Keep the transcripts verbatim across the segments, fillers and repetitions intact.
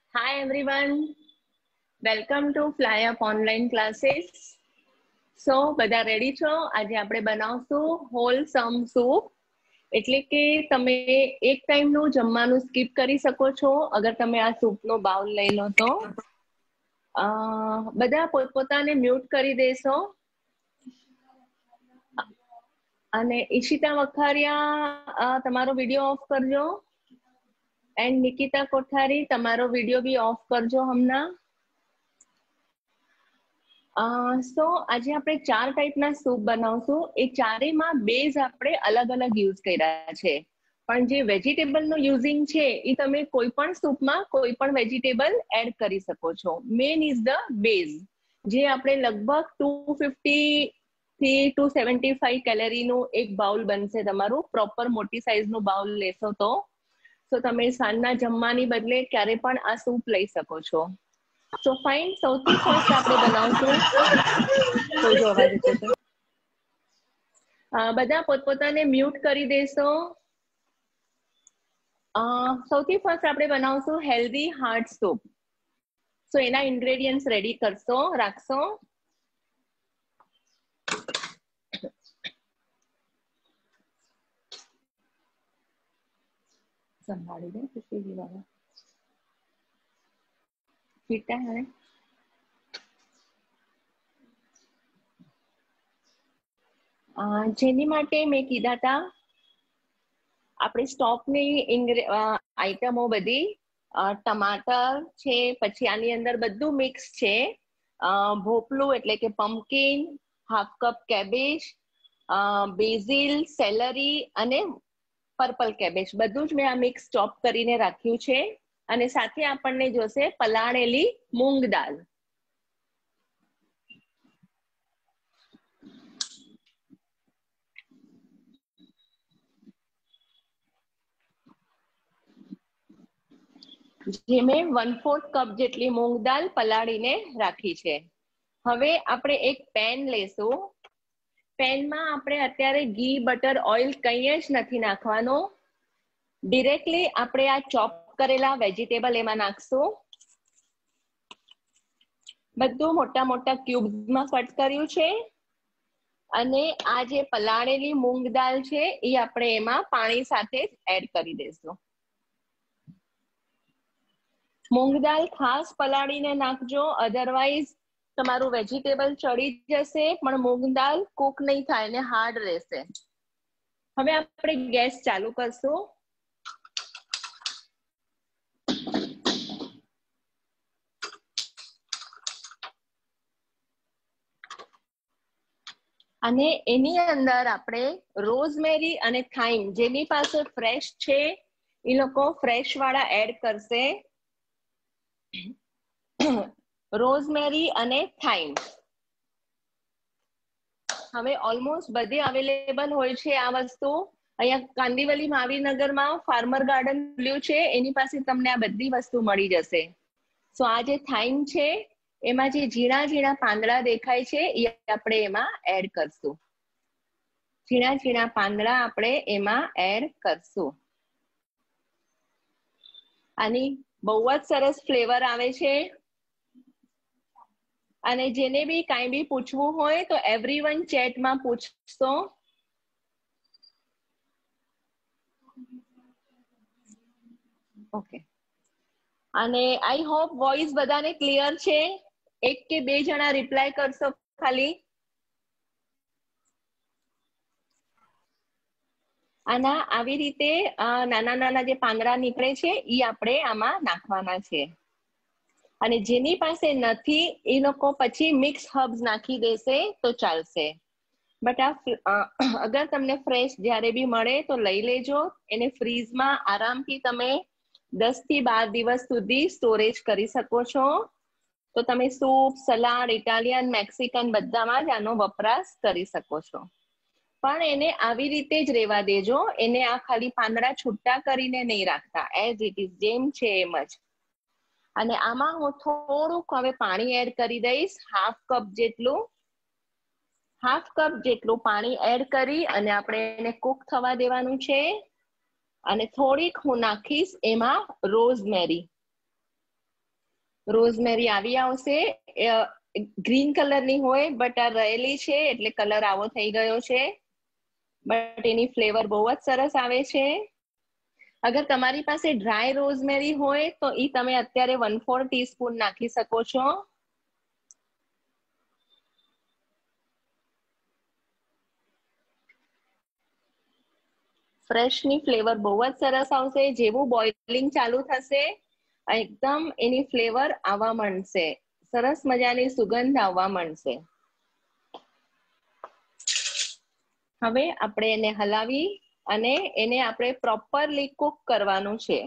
Hi everyone, welcome to Fly Up Online Classes. So બધા ready છો? આજે આપણે બનાવશું હોલસમ સૂપ. એટલે કે તમે એક ટાઈમનું જમવાનું સ્કીપ કરી શકો છો અગર તમે આ સૂપનો બાઉલ લઈ લો તો. બધા પોતપોતાને મ્યુટ કરી દેશો. અને ઈશિતા વખારિયા તમારો વિડીયો ઓફ કરજો. એન્ડ નિકિતા કોઠારી તમારો વિડીયો બી ઓફ કરજો હમણાં. સો આજે આપણે ચાર ટાઈપના સૂપ બનાવશું. એ ચારેયમાં બેઝ આપણે અલગ અલગ યુઝ કર્યા છે, પણ જે વેજીટેબલનું યુઝિંગ છે એ તમે કોઈ પણ સૂપમાં કોઈ પણ વેજીટેબલ એડ કરી શકો છો. મેન ઇઝ ધ બેઝ, જે આપણે લગભગ ટુ ફિફ્ટી થી ટુ સેવન્ટી ફાઈવ કેલેરીનું એક બાઉલ બનશે તમારું. પ્રોપર મોટી સાઇઝનું બાઉલ લેશો તો તો તમે સાંજના જમવાની બદલે ક્યારે પણ આ સૂપ લઈ શકો છો. સો ફાઇન, સૌથી ફર્સ્ટ આપણે બનાવશું. કોઈ જો અવાજ છે તો બધા પોતપોતાને મ્યુટ કરી દેશો. સૌથી ફર્સ્ટ આપણે બનાવશું હેલ્ધી હાર્ટ સૂપ. સો એના ઇન્ગ્રેડિયન્ટ્સ રેડી કરશો રાખશો. સંભાળી દે ખુશી દીવા પીટા હે. જેની માટે મેં કીધા હતા આપણે સ્ટોકની આઈટમો બધી ટમાટર છે, પછી આની અંદર બધું મિક્સ છે. ભોપલું એટલે કે pumpkin, half cup cabbage, basil, celery અને પર્પલ કેબેજ બધું જ મેં આ મિક્સ ચોપ કરીને રાખ્યું છે. અને સાથે આપણને જોશે પલાળેલી મૂંગ દાળ. જે મેં વન ફોર્થ કપ જેટલી મૂંગ દાળ પલાળીને રાખી છે. હવે આપણે એક પેન લેશું. પેનમાં આપણે અત્યારે ઘી, બટર, ઓઇલ કંઈ જ નથી નાખવાનું. ડિરેક્ટલી આપણે આ ચોપ કરેલા વેજીટેબલ એમાં નાખશું. બધું મોટા મોટા ક્યુબ્સમાં કટ કર્યું છે. અને આ જે પલાળેલી મૂંગ દાળ છે એ આપણે એમાં પાણી સાથે જ એડ કરી દઈશું. મૂંગ દાળ ખાસ પલાળીને નાખજો, અધરવાઇઝ તમારું વેજીટેબલ ચડી જશે પણ મૂંગ દાળ કુક નહીં થાય ને હાર્ડ રહેશે. હવે આપણે ગેસ ચાલુ કરશું. અને એની અંદર આપણે રોઝમેરી અને થાઇમ, જેની પાસે ફ્રેશ છે એ લોકો ફ્રેશ વાળા એડ કરશે. રોઝમેરી અને થાઇમ હવે ઓલમોસ્ટ બધે અવેલેબલ હોય છે આ વસ્તુ. અહીંયા કાંદીવલી માવીનગરમાં ફાર્મર ગાર્ડન ખુલ્યું છે, એની પાસે તમને આ બધી વસ્તુ મળી જશે. સો આ જે થાઇમ છે એમાં જે ઝીણા ઝીણા પાંદડા દેખાય છે એ આપણે એમાં એડ કરશું. ઝીણા ઝીણા પાંદડા આપણે એમાં એડ કરશું. આની બહુ જ સરસ ફ્લેવર આવે છે. અને જેને બી કાંઈ બી પૂછવું હોય તો એવરીવન ચેટમાં પૂછશો. ઓકે, અને આઈ હોપ વોઇસ બધાને ક્લિયર છે. એક કે બે જણા રિપ્લાય કરશો ખાલી. આના આવી રીતે નાના નાના જે પાંદડા નીકળે છે એ આપણે આમાં નાખવાના છે. અને જેની પાસે નથી એ લોકો પછી મિક્સ હર્બ્સ નાખી દેશે તો ચાલશે. બટ આ અગર તમને ફ્રેશ જ્યારે બી મળે તો લઈ લેજો. એને ફ્રીઝમાં આરામથી તમે દસ થી બાર દિવસ સુધી સ્ટોરેજ કરી શકો છો. તો તમે સૂપ, સલાડ, ઇટાલિયન, મેક્સિકન બધામાં જ આનો વપરાશ કરી શકો છો. પણ એને આવી રીતે જ રહેવા દેજો. એને આ ખાલી પાંદડા છૂટા કરીને નહીં રાખતા, એઝ ઇટ ઇઝ જેમ છે એમ જ. અને આમાં હું થોડુંક હવે પાણી એડ કરી દઈશ, હાફ કપ જેટલું. હાફ કપ જેટલું પાણી એડ કરી અને આપણે એને કુક થવા દેવાનું છે. અને થોડીક હું નાખીશ એમાં રોઝમેરી. રોઝમેરી આવી આવશે, ગ્રીન કલરની હોય બટ આ રહેલી છે એટલે કલર આવો થઈ ગયો છે, બટ એની ફ્લેવર બહુ જ સરસ આવે છે. અગર તમારી પાસે ડ્રાય રોઝમેરી હોય તો ઈ તમે અત્યારે વન ફોર ટીસ્પૂન નાખી શકો છો. ફ્રેશની ફ્લેવર બહુ જ સરસ આવશે. જેવું બોઇલિંગ ચાલુ થશે એકદમ એની ફ્લેવર આવવા માંડશે, સરસ મજાની સુગંધ આવવા માંડશે. હવે આપણે એને હલાવી અને એને આપણે પ્રોપરલી કુક કરવાનું છે.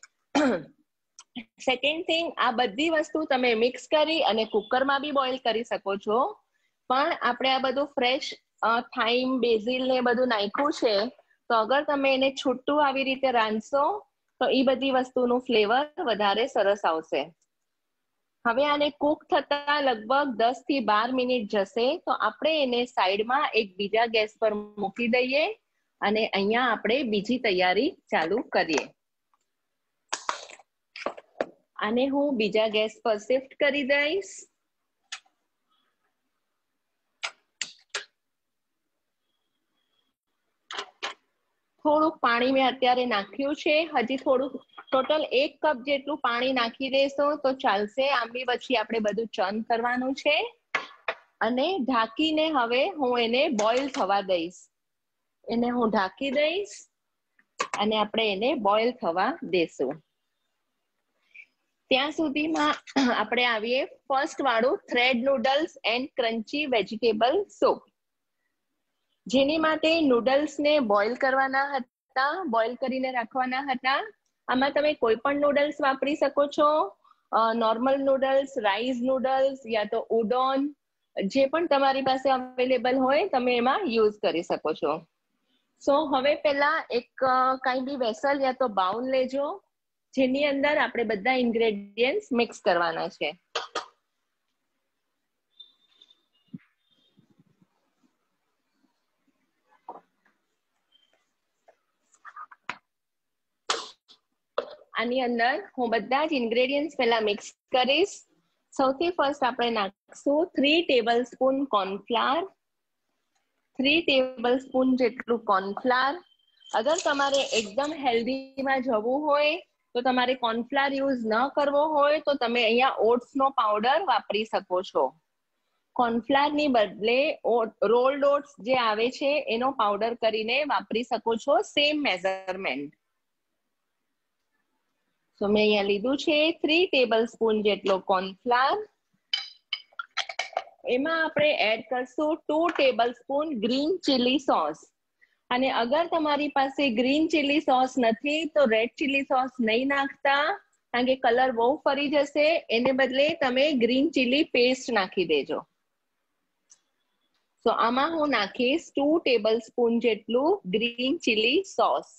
સેકન્ડ થિંગ, આ બધી વસ્તુ તમે મિક્સ કરી અને કુકરમાં બી બોઇલ કરી શકો છો, પણ આપણે આ બધું ફ્રેશ થાઇમ, બેઝિલ ને બધું નાખ્યું છે, તો અગર તમે એને છૂટું આવી રીતે રાંધશો તો એ બધી વસ્તુનું ફ્લેવર વધારે સરસ આવશે. હવે આને કુક થતા લગભગ દસ થી બાર મિનિટ જશે, તો આપણે એને સાઈડમાં એક બીજા ગેસ પર મૂકી દઈએ અને અહીંયા આપણે બીજી તૈયારી ચાલુ કરીએ. આને હું બીજા ગેસ પર શિફ્ટ કરી દઈશ. થોડુંક પાણી મેં અત્યારે નાખ્યું છે, હજી થોડુંક, ટોટલ એક કપ જેટલું પાણી નાખી દેશો તો ચાલશે. આમ બી પછી આપણે બધું ચર્ન કરવાનું છે અને ઢાંકીને હવે હું એને બોઇલ થવા દઈશ. એને હું ઢાંકી દઈશ અને આપણે એને બોઇલ થવા દેશું. ત્યાં સુધીમાં આપણે આવીએ ફર્સ્ટ વાળું thread noodles and crunchy vegetable soup, જેની માટે નૂડલ્સને બોઇલ કરવાના હતા, બોઇલ કરીને રાખવાના હતા. આમાં તમે કોઈ પણ નૂડલ્સ વાપરી શકો છો, નોર્મલ નૂડલ્સ, રાઈસ નૂડલ્સ યા તો ઉડોન, જે પણ તમારી પાસે અવેલેબલ હોય તમે એમાં યુઝ કરી શકો છો. સો હવે પહેલા એક કાંઈ બી વેસલ યા તો બાઉલ લેજો, જેની અંદર આપણે બધા ઇન્ગ્રેડિયન્ટ્સ મિક્સ કરવાના છે. આની અંદર હું બધા જ ઇન્ગ્રેડિયન્ટ્સ પહેલા મિક્સ કરીશ. સૌથી ફર્સ્ટ આપણે નાખશું three tablespoon cornflour, three tablespoon જેટલું કોર્નફ્લાવર. અગર તમારે એકદમ હેલ્ધીમાં જવું હોય તો તમારે કોર્નફ્લાવર યુઝ ન કરવો હોય તો તમે અહીંયા ઓટ્સનો પાવડર વાપરી શકો છો. કોર્નફ્લાવરની બદલે રોલ્ડ ઓટ્સ જે આવે છે એનો પાવડર કરીને વાપરી શકો છો, સેમ મેઝરમેન્ટ. તો મેં અહીંયા લીધું છે થ્રી ટેબલ સ્પૂન જેટલો કોર્નફ્લાવર. એમાં આપણે એડ કરશું two tablespoon green chilli sauce. અને અગર તમારી પાસે ગ્રીન ચીલી સોસ નથી તો રેડ ચીલી સોસ નહીં નાખતા, કારણ કે કલર બહુ ફરી જશે. એને બદલે તમે ગ્રીન ચીલી પેસ્ટ નાખી દેજો. તો આમાં હું નાખીશ ટુ ટેબલ સ્પૂન જેટલું ગ્રીન ચીલી સોસ.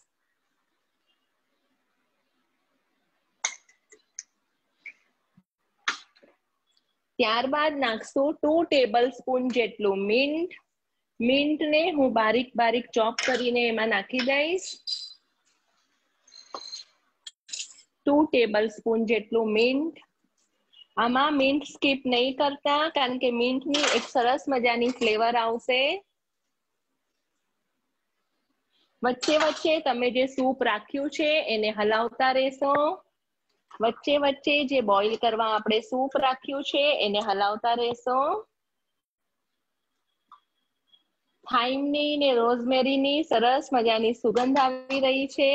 ત્યારબાદ નાખશું ટુ ટેબલ સ્પૂન જેટલું મિન્ટ. મિન્ટને હું બારીક બારીક ચોપ કરીને એમાં નાખી દઈશ. ટુ ટેબલ સ્પૂન જેટલું મિન્ટ. આમાં મિન્ટ સ્કીપ નહીં કરતા, કારણ કે મિન્ટની એક સરસ મજાની ફ્લેવર આવશે. વચ્ચે વચ્ચે તમે જે સૂપ રાખ્યું છે એને હલાવતા રહેશો. વચ્ચે વચ્ચે જે બોઇલ કરવા આપણે સૂપ રાખ્યું છે એને હલાવતા રહેશો. થાઇમની ને રોઝમેરીની સરસ મજાની સુગંધ આવી રહી છે.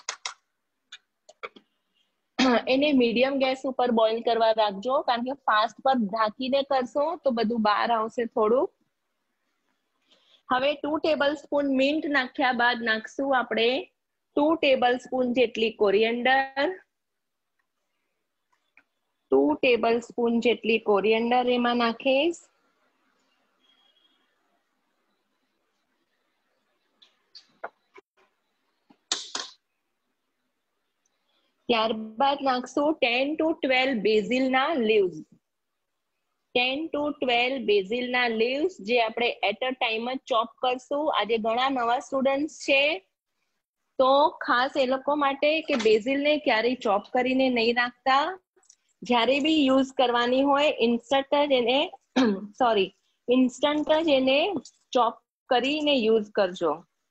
એને મીડિયમ ગેસ ઉપર બોઇલ કરવા રાખજો, કારણ કે ફાસ્ટ પર ઢાંકીને કરશો તો બધું બહાર આવશે થોડું. હવે ટુ ટેબલ સ્પૂન મિન્ટ નાખ્યા બાદ નાખશું આપણે ટુ ટેબલ સ્પૂન જેટલી કોરિએન્ડર. ટુ ટેબલ સ્પૂન જેટલી કોરિએન્ડર એમાં નાખીશ. ત્યારબાદ નાખશું ટેન ટુ ટ્વેલ્વ બેઝિલના લીવ્સ. ટેન ટુ ટ્વેલ્વ બેઝિલના લીવ્સ જે આપણે એટ અ ટાઈમ જ ચોપ કરશું. આજે ઘણા નવા સ્ટુડન્ટ્સ છે તો ખાસ એ લોકો માટે કે બેઝિલને ક્યારેય ચોપ કરીને નહીં નાખતા, જ્યારે બી યુઝ કરવાની હોય ઇન્સ્ટન્ટ જ એને સોરી ઇન્સ્ટન્ટ જ એને ચોપ કરીને યુઝ કરજો.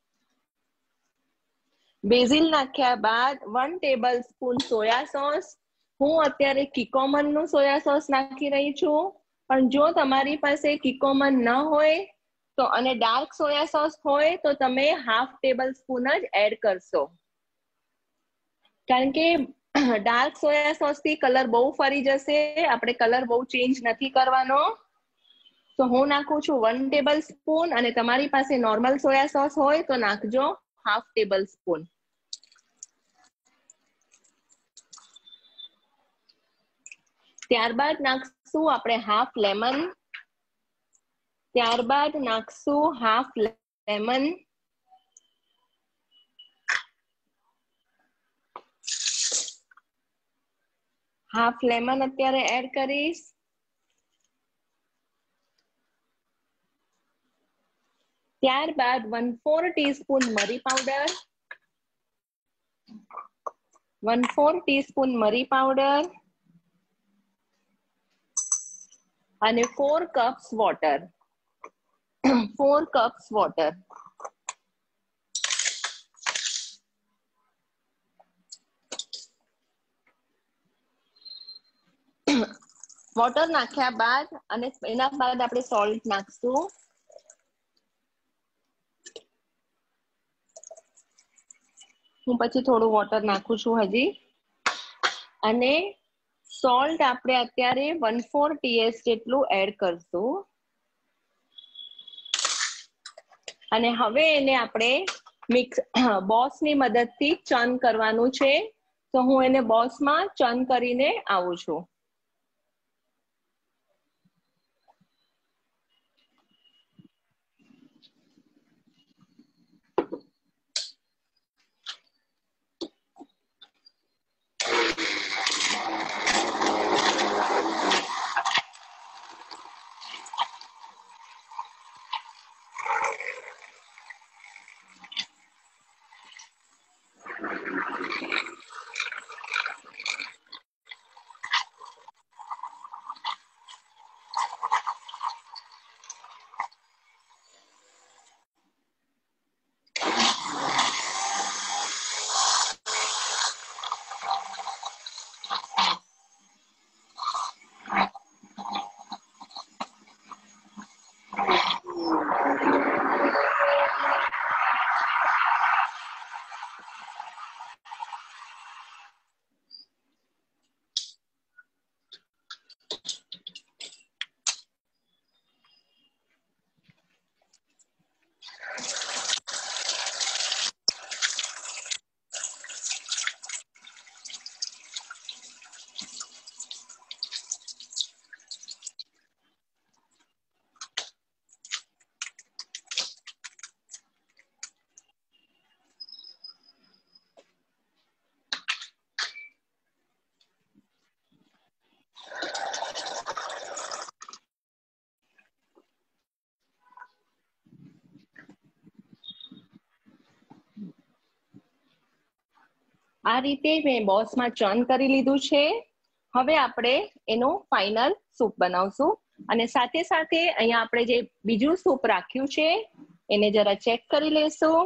બેઝિલ નાખ્યા બાદ one tablespoon soya sauce. હું અત્યારે કિકોમન નું સોયા સોસ નાખી રહી છું, પણ જો તમારી પાસે કિકોમન ન હોય તો અને ડાર્ક સોયા સોસ હોય તો તમે હાફ ટેબલ સ્પૂન જ એડ કરશો, કારણ કે ડાર્ક સોયા સોસ થી કલર બહુ ફરી જશે, આપણે કલર બહુ ચેન્જ નથી કરવાનો. તો હું નાખું છું વન ટેબલ સ્પૂન, અને તમારી પાસે નોર્મલ સોયા સોસ હોય તો નાખજો હાફ ટેબલ સ્પૂન. ત્યારબાદ નાખશું આપણે હાફ લેમન. ત્યારબાદ નાખશું હાફ લેમન. હાફ લેમન અત્યારે એડ કરીશ. ત્યારબાદ વન ફોર ટીસ્પૂન મરી પાવડર. વન ફોર ટીસ્પૂન મરી પાવડર અને four cups water. Four cups water. Water નાખ્યા બાદ અને એના બાદ આપણે સોલ્ટ નાખશું. હું પછી થોડું વોટર નાખું છું હજી. અને સોલ્ટ આપણે અત્યારે વન ફોર ટીએસ જેટલું એડ કરશું. અને હવે એને આપણે મિક્સ બોસની મદદથી ચર્ન કરવાનું છે. તો હું એને બોસમાં ચર્ન કરીને આવું છું. આ રીતે મેં બોસમાં ચર્ન કરી લીધું છે. હવે આપણે એનું ફાઇનલ સૂપ બનાવશું. અને સાથે સાથે અહીંયા આપણે જે બીજું સૂપ રાખ્યું છે એને જરા ચેક કરી લેશું.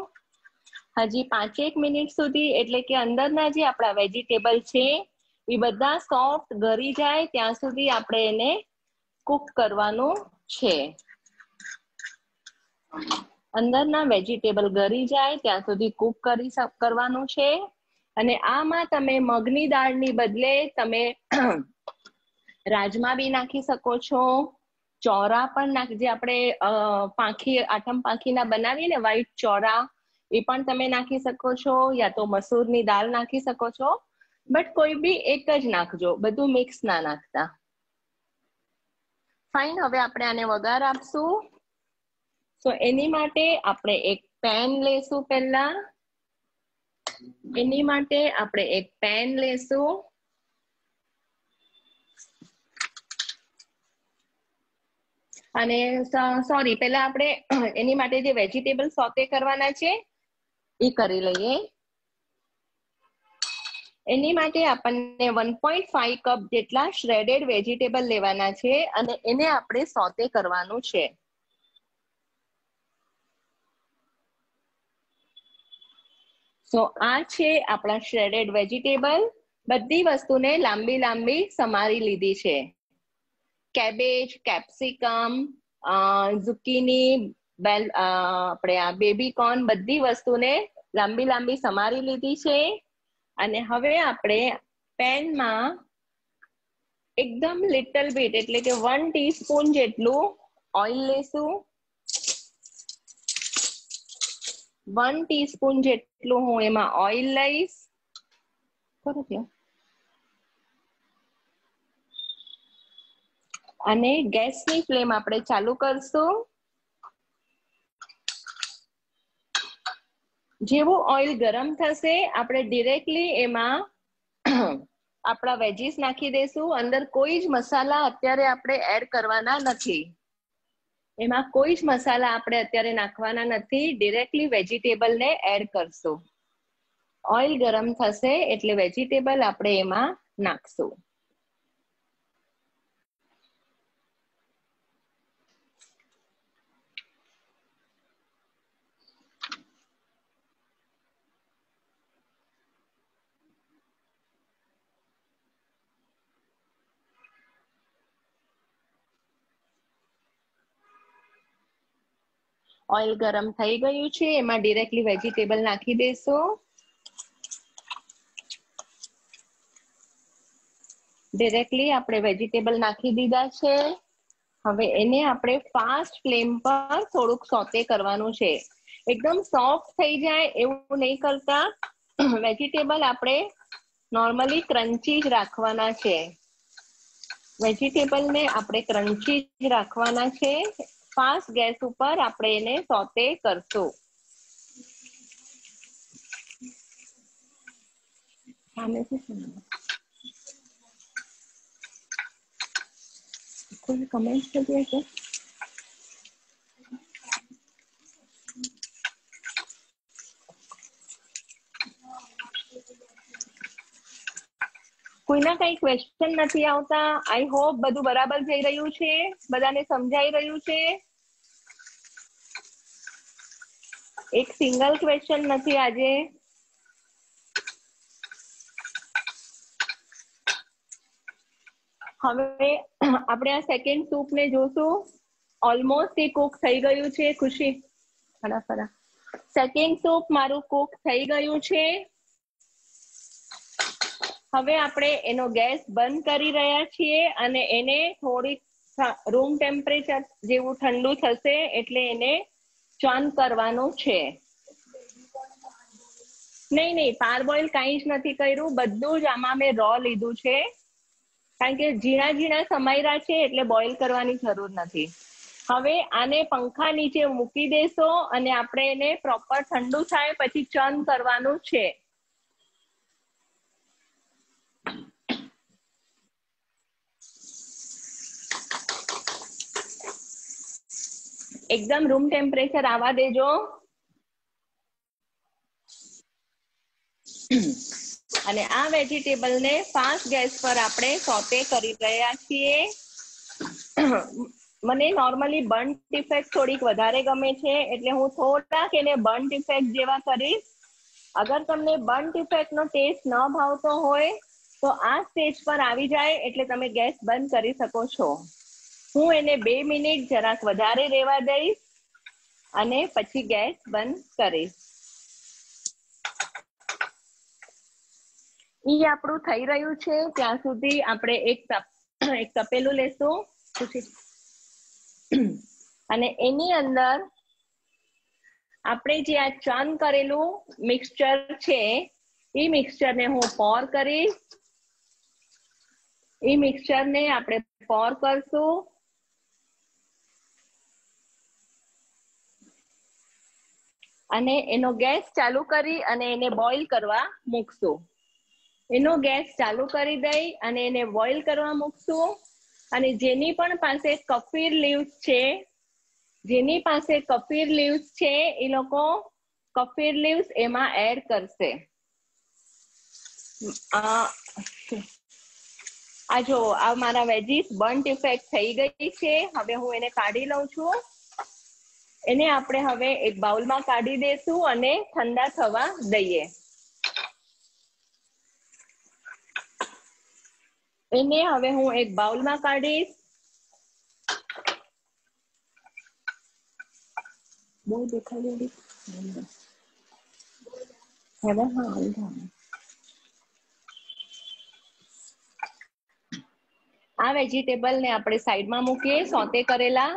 હજી પાંચેક મિનિટ સુધી, એટલે કે અંદરના જે આપણા વેજીટેબલ છે એ બધા સોફ્ટ ગળી જાય ત્યાં સુધી આપણે એને કુક કરવાનું છે. અંદરના વેજીટેબલ ગળી જાય ત્યાં સુધી કુક કરી કરવાનું છે. અને આમાં તમે મગની દાળની બદલે તમે રાજમા બી નાખી શકો છો, ચોરા પણ નાખ જે આપણે પાંખી આઠમ પાંખીના બનાવીએ ને વ્હાઈટ ચોરા, એ પણ તમે નાખી શકો છો, યા તો મસૂરની દાળ નાખી શકો છો. બટ કોઈ બી એક જ નાખજો, બધું મિક્સ ના નાખતા. ફાઇન. હવે આપણે આને વઘાર આપશું. તો એની માટે આપણે એક પેન લેશું. પહેલા એની માટે આપણે એક પેન લેશું. અને સોરી પહેલા આપણે એની માટે જે વેજીટેબલ સોતે કરવાના છે એ કરી લઈએ. એની માટે આપણને વન પોઈન્ટ ફાઈવ કપ જેટલા શ્રેડેડ વેજીટેબલ લેવાના છે અને એને આપણે સોતે કરવાનું છે. સો આ છે આપણા શ્રેડેડ વેજીટેબલ. બધી વસ્તુને લાંબી લાંબી સમારી લીધી છે. કેબેજ, કેપ્સિકમ, ઝુકીની, બેલ આપણે આ બેબી કોર્ન, બધી વસ્તુને લાંબી લાંબી સમારી લીધી છે. અને હવે આપણે પેનમાં એકદમ લિટલ બીટ એટલે કે વન ટીસ્પૂન જેટલું ઓઇલ લેશું. વન ટીસ્પૂન જેટલું હું એમાં ઓઇલ લઈશ. અને ગેસની ફ્લેમ આપણે ચાલુ કરશું. જેવું ઓઇલ ગરમ થશે આપણે ડિરેક્ટલી એમાં આપણા વેજીસ નાખી દેશું. અંદર કોઈ જ મસાલા અત્યારે આપણે એડ કરવાના નથી. એમાં કોઈ જ મસાલા આપણે અત્યારે નાખવાના નથી. ડિરેક્ટલી વેજીટેબલને એડ કરશું. ઓઇલ ગરમ થશે એટલે વેજીટેબલ આપણે એમાં નાખશું. ઓઇલ ગરમ થઈ ગયું છે. એમાં ડિરેક્ટલી વેજીટેબલ નાખી દેશું. ડિરેક્ટલી આપણે વેજીટેબલ નાખી દીધા છે. હવે એને આપણે ફાસ્ટ ફ્લેમ પર થોડુંક સોતે કરવાનું છે. એકદમ સોફ્ટ થઈ જાય એવું નહીં કરતા. વેજીટેબલ આપણે નોર્મલી ક્રન્ચી જ રાખવાના છે. વેજીટેબલને આપણે ક્રન્ચી જ રાખવાના છે. ફાસ્ટ ગેસ ઉપર આપણે એને સોતે કરશું. કોઈ કમેન્ટ કરી છે? કોઈના કઈ ક્વેશ્ચન નથી આવતા? આઈ હોપ બધું બરાબર થઈ રહ્યું છે, બધાને સમજાઈ રહ્યું છે. એક સિંગલ ક્વેશ્ચન નથી આજે. હવે આપણે આ સેકન્ડ સૂપ ને જોશું. ઓલમોસ્ટ એ કુક થઈ ગયું છે. ખુશી ફરા ફરા સેકન્ડ સૂપ મારું કુક થઈ ગયું છે. હવે આપણે એનો ગેસ બંધ કરી રહ્યા છીએ અને એને થોડીક રૂમ ટેમ્પરેચર જેવું ઠંડુ થશે એટલે એને ચર્ન કરવાનું છે. નહીં નહીં પારબોઇલ કાંઈ જ નથી કર્યું. બધું જ આમાં મેં રો લીધું છે. કારણ કે ઝીણા ઝીણા સમાયરા છે એટલે બોઇલ કરવાની જરૂર નથી. હવે આને પંખા નીચે મૂકી દેશો અને આપણે એને પ્રોપર ઠંડુ થાય પછી ચર્ન કરવાનું છે. એકદમ રૂમ ટેમ્પરેચર આવવા દેજો. અને આ વેજીટેબલ ને ફાસ્ટ ગેસ પર આપણે સોતે કરી રહ્યા છીએ. મને નોર્મલી બર્ન્ટ ઇફેક્ટ થોડીક વધારે ગમે છે એટલે હું થોડાક એને બર્ન્ટ ઇફેક્ટ જેવા કરીશ. અગર તમને બર્ન્ટ ઇફેક્ટ નો ટેસ્ટ ન ભાવતો હોય તો આ સ્ટેજ પર આવી જાય એટલે તમે ગેસ બંધ કરી શકો છો. હું એને બે મિનિટ જરાક વધારે રહેવા દઈશ અને પછી ગેસ બંધ કરીશ. ઈ આપણું થઈ રહ્યું છે ત્યાં સુધી આપણે એક એક તપેલું લેશું અને એની અંદર આપણે જે આ ચર્ન કરેલું મિક્સચર છે એ મિક્સચરને હું પોર કરીશ. એ મિક્સચરને આપણે પોર કરશું. અને એનો ગેસ ચાલુ કરી અને એને બોઇલ કરવા મૂકશું. એનો ગેસ ચાલુ કરી દઈ અને એને બોઇલ કરવા મૂકશું. અને જેની પણ પાસે કફીર લીવ્સ છે જેની પાસે કફીર લીવ્સ છે એ લોકો કફીર લીવ્સ એમાં એડ કરશે. આ જો આ મારા વેજીસ બર્ન્ટ ઇફેક્ટ થઈ ગઈ છે. હવે હું એને કાઢી લઉં છું. એને આપણે હવે એક બાઉલમાં કાઢી દેશું અને ઠંડા થવા દઈએ. એને હવે હું એક બાઉલમાં કાઢીશ. બહુ દેખાય હવે હા આ વેજીટેબલ ને આપણે સાઈડમાં મૂકીએ, સોતે કરેલા.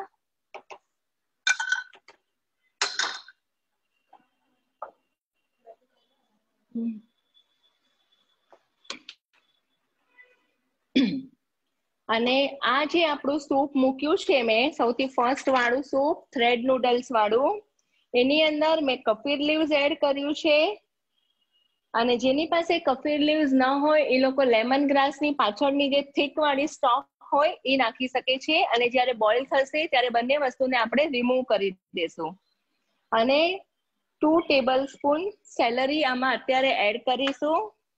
અને આ જે આપણું સૂપ મૂક્યું છે મેં, સૌથી ફર્સ્ટ વાળું સૂપ, થ્રેડ નૂડલ્સ વાળું, એની અંદર મેં કફીર લીવ્સ એડ કર્યું છે. અને જેની પાસે કફીર લીવ્સ ન હોય એ લોકો લેમન ગ્રાસ ની પાછળની જે થીક વાળી સ્ટોક હોય એ નાખી શકે છે. અને જ્યારે બોઇલ થશે ત્યારે બંને વસ્તુને આપણે રિમૂવ કરી દેશું. અને ટુ ટેબલ સ્પૂન સેલરી આમાં અત્યારે એડ કરીશું.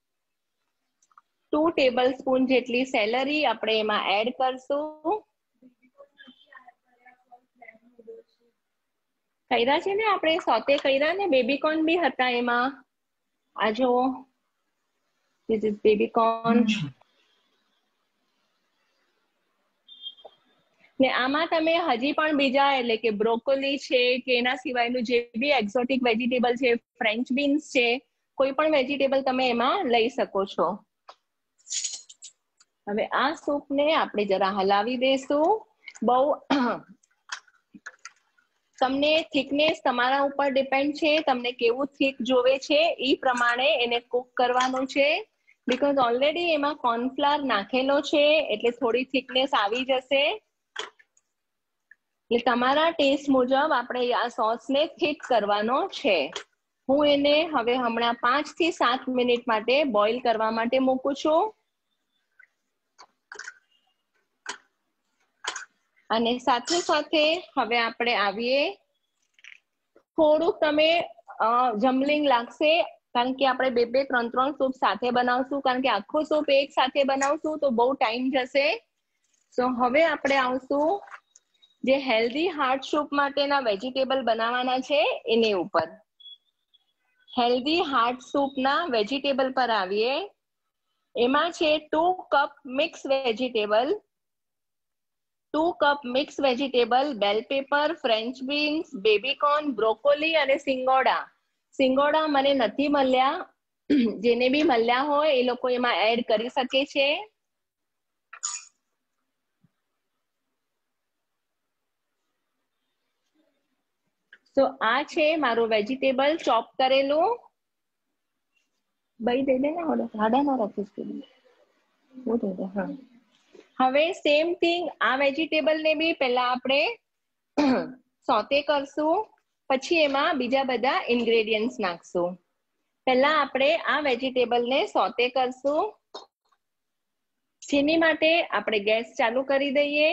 ટુ ટેબલ સ્પૂન જેટલી સેલરી આપણે એમાં એડ કરશું. કર્યા છે ને આપણે, સોતે કર્યા ને, બેબીકોર્ન બી હતા એમાં. આ જો ધીસ ઇઝ બેબીકોર્ન. ને આમાં તમે હજી પણ બીજા એટલે કે બ્રોકોલી છે કે એના સિવાયનું જે બી એક્ઝોટિક વેજીટેબલ છે, ફ્રેન્ચ બીન્સ છે, કોઈ પણ વેજીટેબલ તમે એમાં લઈ શકો છો. હવે આ સૂપને આપણે જરા હલાવી દેશું. બહુ તમને થિકનેસ તમારા ઉપર ડિપેન્ડ છે, તમને કેવું થિક જોવે છે એ પ્રમાણે એને કુક કરવાનું છે. બીકોઝ ઓલરેડી એમાં કોર્નફ્લાવર નાખેલો છે એટલે થોડી થિકનેસ આવી જશે. એટલે તમારા ટેસ્ટ મુજબ આપણે આ સોસને થિક કરવાનો છે. હું એને હવે હમણાં પાંચ થી સાત મિનિટ માટે બોઇલ કરવા માટે મૂકું છું. અને સાથે સાથે હવે આપણે આવીએ, થોડુંક તમે જમ્બલિંગ લાગશે કારણ કે આપણે બે બે ત્રણ ત્રણ સૂપ સાથે બનાવશું. કારણ કે આખો સૂપ એક સાથે બનાવશું તો બહુ ટાઈમ જશે. તો હવે આપણે આવશું જે હેલ્ધી હાર્ટ સૂપ માટેના વેજીટેબલ બનાવવાના છે એની ઉપર. હેલ્ધી હાર્ટ સૂપના વેજીટેબલ પર આવીએ. એમાં છે two cup mix vegetable, two cup mix vegetable, bell pepper, French beans, baby corn, broccoli અને સિંગોડા. સિંગોડા મને નથી મળ્યા, જેને બી મળ્યા હોય એ લોકો એમાં એડ કરી શકે છે. તો આ છે મારું વેજીટેબલ ચોપ કરેલું. ભાઈ દે દે ને હાડા ના રાખીશ કે બહુ દે દે. હા, હવે સેમ થિંગ આ વેજીટેબલ ને બી પહેલા આપણે સોતે કરશું, પછી એમાં બીજા બધા ઇન્ગ્રેડિયન્ટ્સ નાખશું. પહેલા આપણે આ વેજીટેબલ ને સોતે કરશું, જેની માટે આપણે ગેસ ચાલુ કરી દઈએ.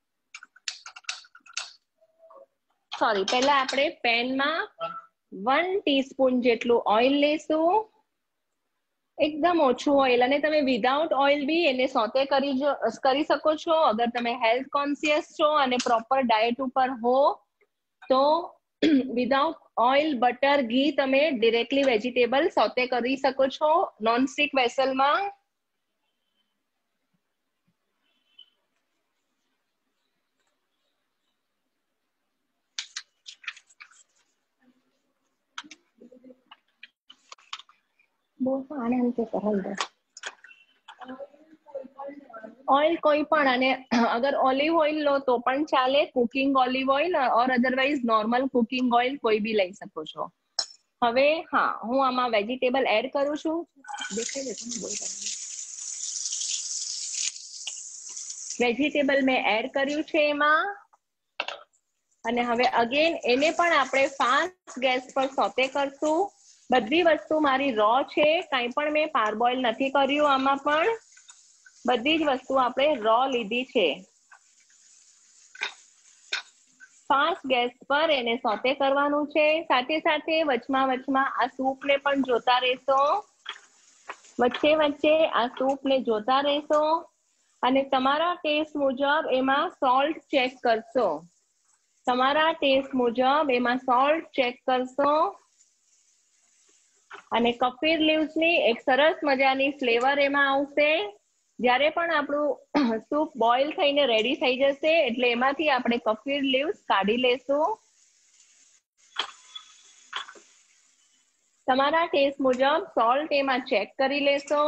સોરી, પહેલા આપણે પેનમાં વન ટીસ્પૂન જેટલું ઓઇલ લેશું, એકદમ ઓછું ઓઇલ. અને તમે વિધાઉટ ઓઇલ બી એને સોતે કરી કરી શકો છો. અગર તમે હેલ્થ કોન્શિયસ છો અને પ્રોપર ડાયટ ઉપર હો તો વિધાઉટ ઓઇલ, બટર, ઘી તમે ડિરેક્ટલી વેજીટેબલ સોતે કરી શકો છો નોનસ્ટિક વેસલમાં. ઓઇલ કોઈ પણ, અને અગર ઓલિવ ઓઇલ લો તો પણ ચાલે, cooking olive oil, or otherwise normal cooking oil કોઈ બી લઈ શકો છો. હવે હા, હું આમાં વેજીટેબલ એડ કરું છું. વેજીટેબલ મેં એડ કર્યું છે એમાં. અને હવે અગેન એને પણ આપણે ફાસ્ટ ગેસ પર સોતે કરશું. બધી વસ્તુ મારી રો છે, કાંઈ પણ મેં પારબોઇલ નથી કર્યું. આમાં પણ બધી જ વસ્તુ આપણે રો લીધી છે. ફાસ્ટ ગેસ પર એને સોતે કરવાનું છે. સાથે સાથે વચમાં વચમાં આ સૂપને પણ જોતા રહેશો. વચ્ચે વચ્ચે આ સૂપ ને જોતા રહેશો અને તમારા ટેસ્ટ મુજબ એમાં સોલ્ટ ચેક કરશો. તમારા ટેસ્ટ મુજબ એમાં સોલ્ટ ચેક કરશો અને કફીર લીવ્સ ની એક સરસ મજાની ફ્લેવર એમાં આવશે. જ્યારે પણ આપણું સૂપ બોઇલ થઈને રેડી થઈ જશે એટલે એમાંથી આપણે કફીર લીવ્સ કાઢી લેશું. તમારા ટેસ્ટ મુજબ સોલ્ટ એમાં ચેક કરી લેશો.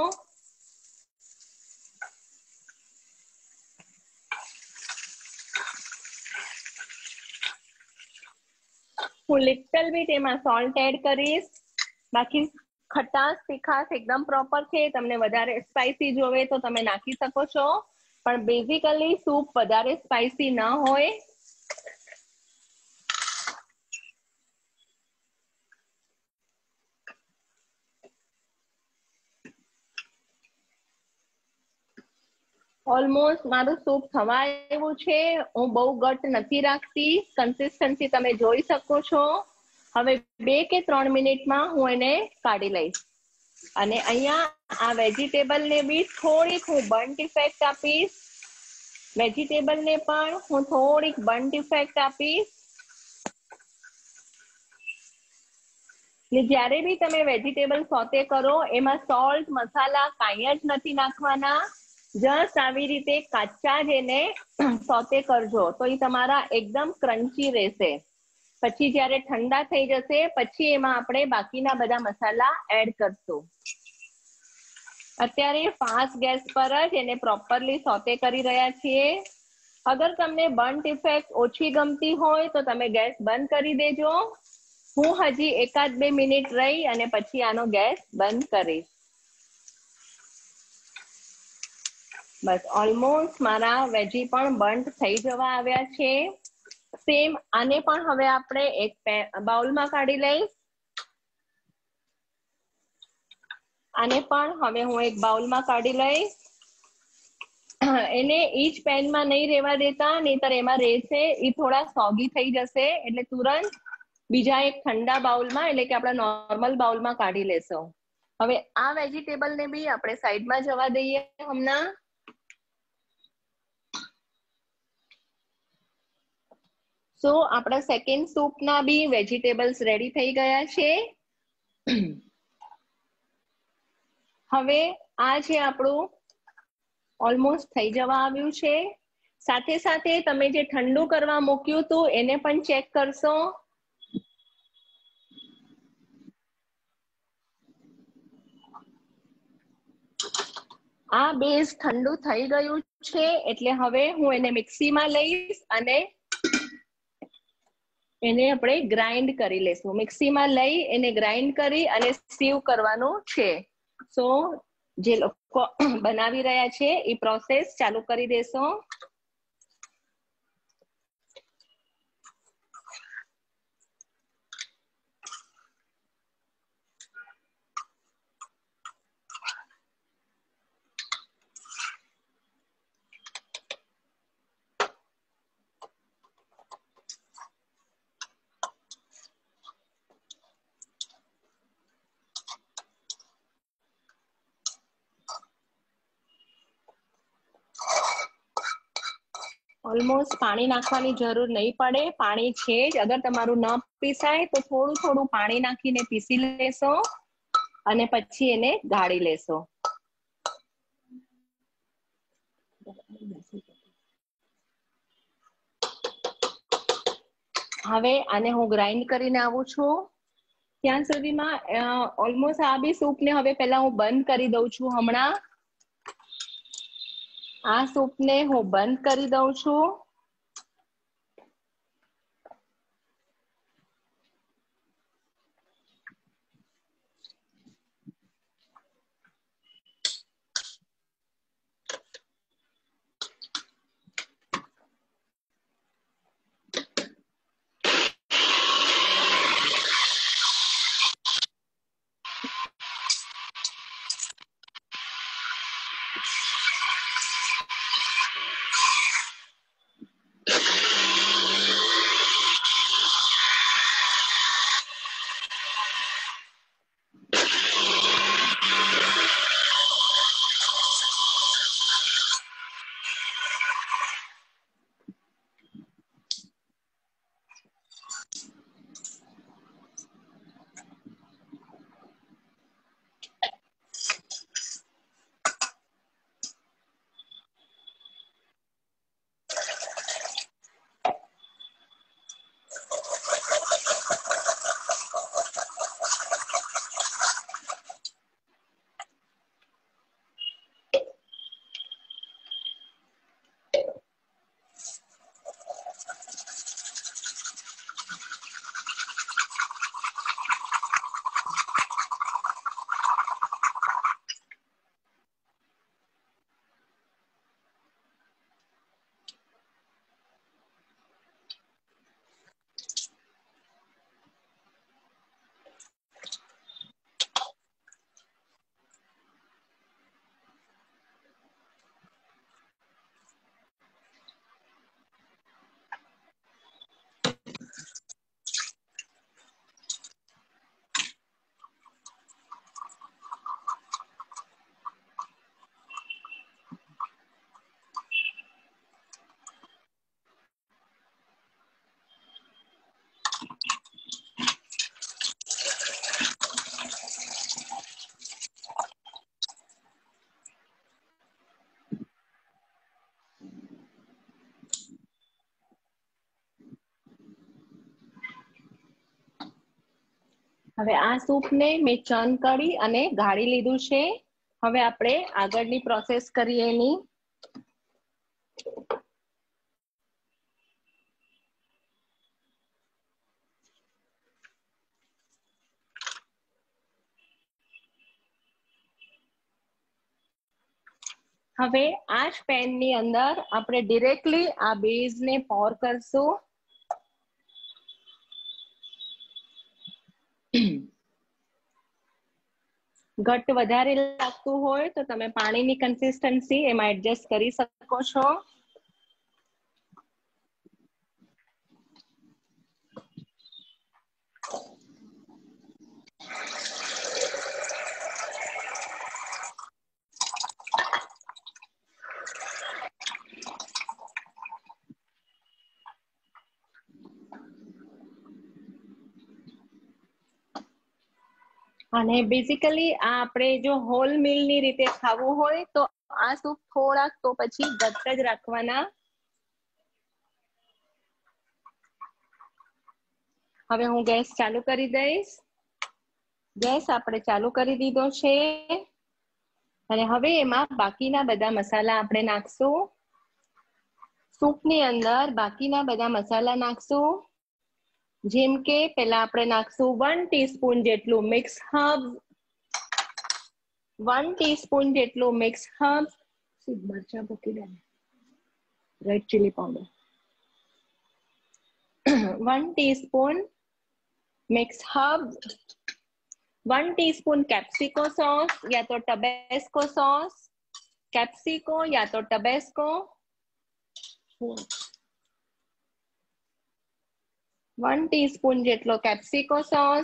હું લિટલ બીટ એમાં સોલ્ટ એડ કરીશ. બાકી ખટાશ તીખાશ એકદમ પ્રોપર છે. તમને વધારે સ્પાઇસી જોવે તો તમે નાખી શકો છો, પણ બેઝિકલી સૂપ વધારે સ્પાઇસી ન હોય. ઓલમોસ્ટ મારું સૂપ થવા આવ્યું છે. હું બહુ ઘટ નથી રાખતી, કન્સિસ્ટન્સી તમે જોઈ શકો છો. હવે બે કે ત્રણ મિનિટમાં હું એને કાઢી લઈશ અને અહીંયા આ વેજીટેબલ ને બી થોડીક હું બર્ન્ટ ઇફેક્ટ આપીશ. વેજીટેબલ ને પણ હું થોડીક બર્ન્ટ ઇફેક્ટ આપીશ. ને જ્યારે બી તમે વેજીટેબલ સોતે કરો એમાં સોલ્ટ મસાલા કાંઈ જ નથી નાખવાના. જસ્ટ આવી રીતે કાચા જ એને સોતે કરજો તો એ તમારા એકદમ ક્રન્ચી રહેશે. પછી જ્યારે ઠંડા થઈ જશે પછી એમાં આપણે બાકીના બધા મસાલા એડ કરશું. અત્યારે ફાસ્ટ ગેસ પર જ એને પ્રોપરલી સોતે કરી રહ્યા છીએ. અગર તમને બર્ન્ટ ઇફેક્ટ ઓછી ગમતી હોય તો તમે ગેસ બંધ કરી દેજો. હું હજી એકાદ બે મિનિટ રહી અને પછી આનો ગેસ બંધ કરીશ. બસ ઓલમોસ્ટ મારા વેજી પણ બર્ન્ટ થઈ જવા આવ્યા છે. સેમ આને પણ હવે આપણે એક બાઉલમાં કાઢી લઈશ. આને પણ હવે હું એક બાઉલમાં કાઢી લઈશ. એને ઈ જ પેનમાં નહીં રહેવા દેતા, નહીતર એમાં રહેશે એ થોડા સોગી થઈ જશે. એટલે તુરંત બીજા એક ઠંડા બાઉલમાં એટલે કે આપણા નોર્મલ બાઉલમાં કાઢી લેશો. હવે આ વેજીટેબલ ને બી આપણે સાઈડમાં જવા દઈએ હમણાં. સો આપણા સેકન્ડ સૂપના બી વેજીટેબલ્સ રેડી થઈ ગયા છે. હવે આ છે આપણું ઓલમોસ્ટ થઈ જવા આવ્યું છે. સાથે સાથે તમે જે ઠંડુ કરવા મૂક્યું હતું એને પણ ચેક કરશો. આ બેઝ ઠંડુ થઈ ગયું છે એટલે હવે હું એને મિક્સીમાં લઈશ અને એને આપણે ગ્રાઇન્ડ કરી લેશું. મિક્સીમાં લઈ એને ગ્રાઇન્ડ કરી અને સીવ કરવાનું છે. સો જે લોકો બનાવી રહ્યા છે એ પ્રોસેસ ચાલુ કરી દેશો. ઓલમોસ્ટ પાણી નાખવાની જરૂર નહીં પડે. પાણી છે જ. અગર તમારું ન પીસાય તો થોડું થોડું પાણી નાખીને પીસી લેશો અને પછી એને ગાળી લેશો. હવે આને હું ગ્રાઇન્ડ કરીને આવું છું. ત્યાં સુધીમાં ઓલમોસ્ટ આ બી સૂપને હવે પહેલા હું બંધ કરી દઉં છું. હમણાં આ સૂપને હું બંધ કરી દઉં છું. હવે આ સૂપને મેં ચર્ન કરી અને ગાળી લીધું છે. હવે આપણે આગળની પ્રોસેસ કરીએ એની. હવે આ જ પેનની અંદર આપણે ડિરેક્ટલી આ બેઝને પોર કરશું. ઘટ વધારે લાગતું હોય તો તમે પાણીની કન્સિસ્ટન્સી એમાં એડજસ્ટ કરી શકો છો. અને બેઝિકલી આ આપણે જો હોલ મિલ ની રીતે ખાવું હોય તો આ સૂપ થોડાક તો પછી ઘટ્ટ જ રાખવાના. હવે હું ગેસ ચાલુ કરી દઈશ. ગેસ આપણે ચાલુ કરી દીધો છે અને હવે એમાં બાકીના બધા મસાલા આપણે નાખશું. સૂપની અંદર બાકીના બધા મસાલા નાખશું. જેમ કે પેલા આપણે નાખશું વન ટીસ્પૂન જેટલું મિક્સ હર્બ, વન ટીસ્પૂન જેટલું મિક્સ હર્બ, મરચા ભૂકી દે, red chilli powder, one teaspoon mix herb, one teaspoon capsico sauce या तो टबेस्को सॉस, कैप्सिको या तो टबेस्को, वन टीस्पून જેટલો capsico sauce,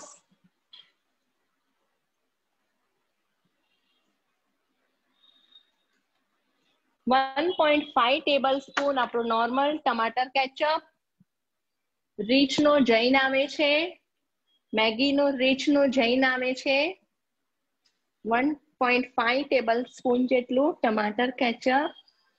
one point five tablespoon આપણું નોર્મલ ટમાટર કેચઅપ, રીચ નો જૈન આવે છે, મેગી નો રીચ નો જૈન આવે છે, one point five tablespoon જેટલું ટમાટર કેચઅપ,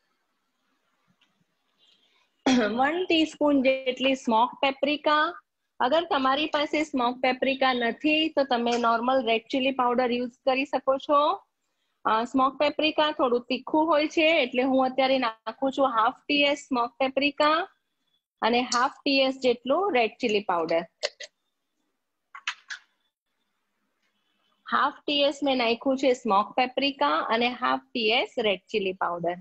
वन टीस्पून જેટલી સ્મોક પેપ્રિકા. અગર તમારી પાસે સ્મોક પેપ્રિકા નથી તો તમે normal red chilli powder use કરી શકો છો. સ્મોક પેપ્રિકા થોડું તીખું હોય છે એટલે હું અત્યારે નાખું છું હાફ ટીએસ સ્મોક પેપ્રિકા અને હાફ ટીએસ જેટલું red chilli powder. Half TS મેં નાખ્યું છે સ્મોક પેપ્રિકા અને half TS red chilli powder.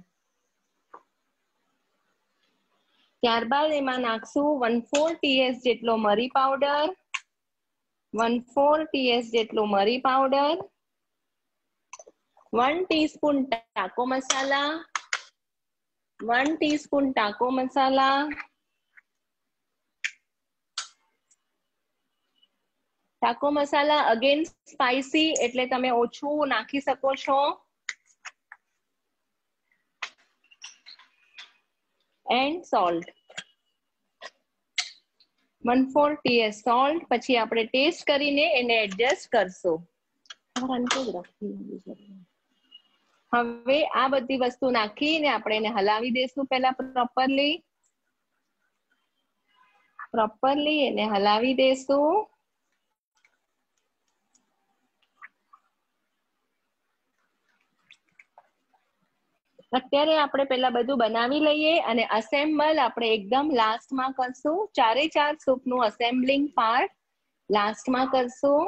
ત્યારબાદ એમાં નાખશું વન ફોર ટીએસ જેટલો મરી પાવડર, વન ફોર ટીએસ જેટલો મરી પાવડર, वन टीस्पून टाको मसाला, वन टीस्पून टाको मसाला, टाको मसाला अगेन स्पाइसी એટલે તમે ઓછું નાખી શકો છો. And salt, one four TS salt. પછી આપણે ટેસ્ટ કરીને એને એડજસ્ટ કરશું. હવે આ બધી વસ્તુ નાખીને આપણે એને હલાવી દેશું. પહેલા પ્રોપરલી પ્રોપરલી એને હલાવી દેશું. અત્યારે આપણે પહેલા બધું બનાવી લઈએ અને અસેમ્બલ આપણે એકદમ લાસ્ટમાં કરશું. ચારે ચાર સૂપનું અસેમ્બલિંગ પાર્ટ લાસ્ટમાં કરશું.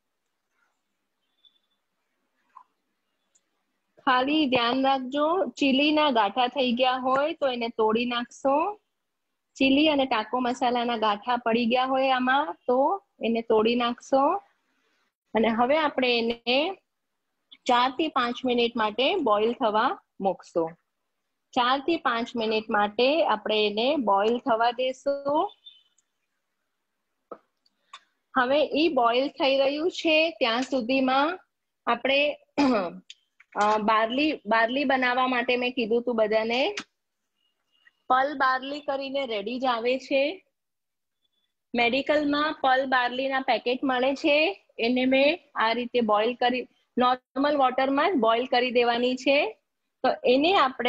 ખાલી ધ્યાન રાખજો ચીલીના ગાંઠા થઈ ગયા હોય તો એને તોડી નાખશો. ચીલી અને ટાકો મસાલાના ગાંઠા પડી ગયા હોય આમાં તો એને તોડી નાખશો. અને હવે આપણે એને ચાર થી પાંચ મિનિટ માટે બોઇલ થવા મૂકશું. ચાર થી પાંચ મિનિટ માટે આપણે એને બોઇલ થવા દેશું. હવે એ બોઇલ થઈ રહ્યું છે ત્યાં સુધીમાં આપણે બાર્લી બાર્લી બનાવવા માટે મેં કીધું તું બધાને પલ બાર્લી કરીને રેડી જ આવે છે. મેડિકલમાં પલ બાર્લીના પેકેટ મળે છે. એને મેં આ રીતે બોઇલ કરી નોર્મલ વોટરમાં બોઇલ કરી દેવાની છે. તો એને આપણે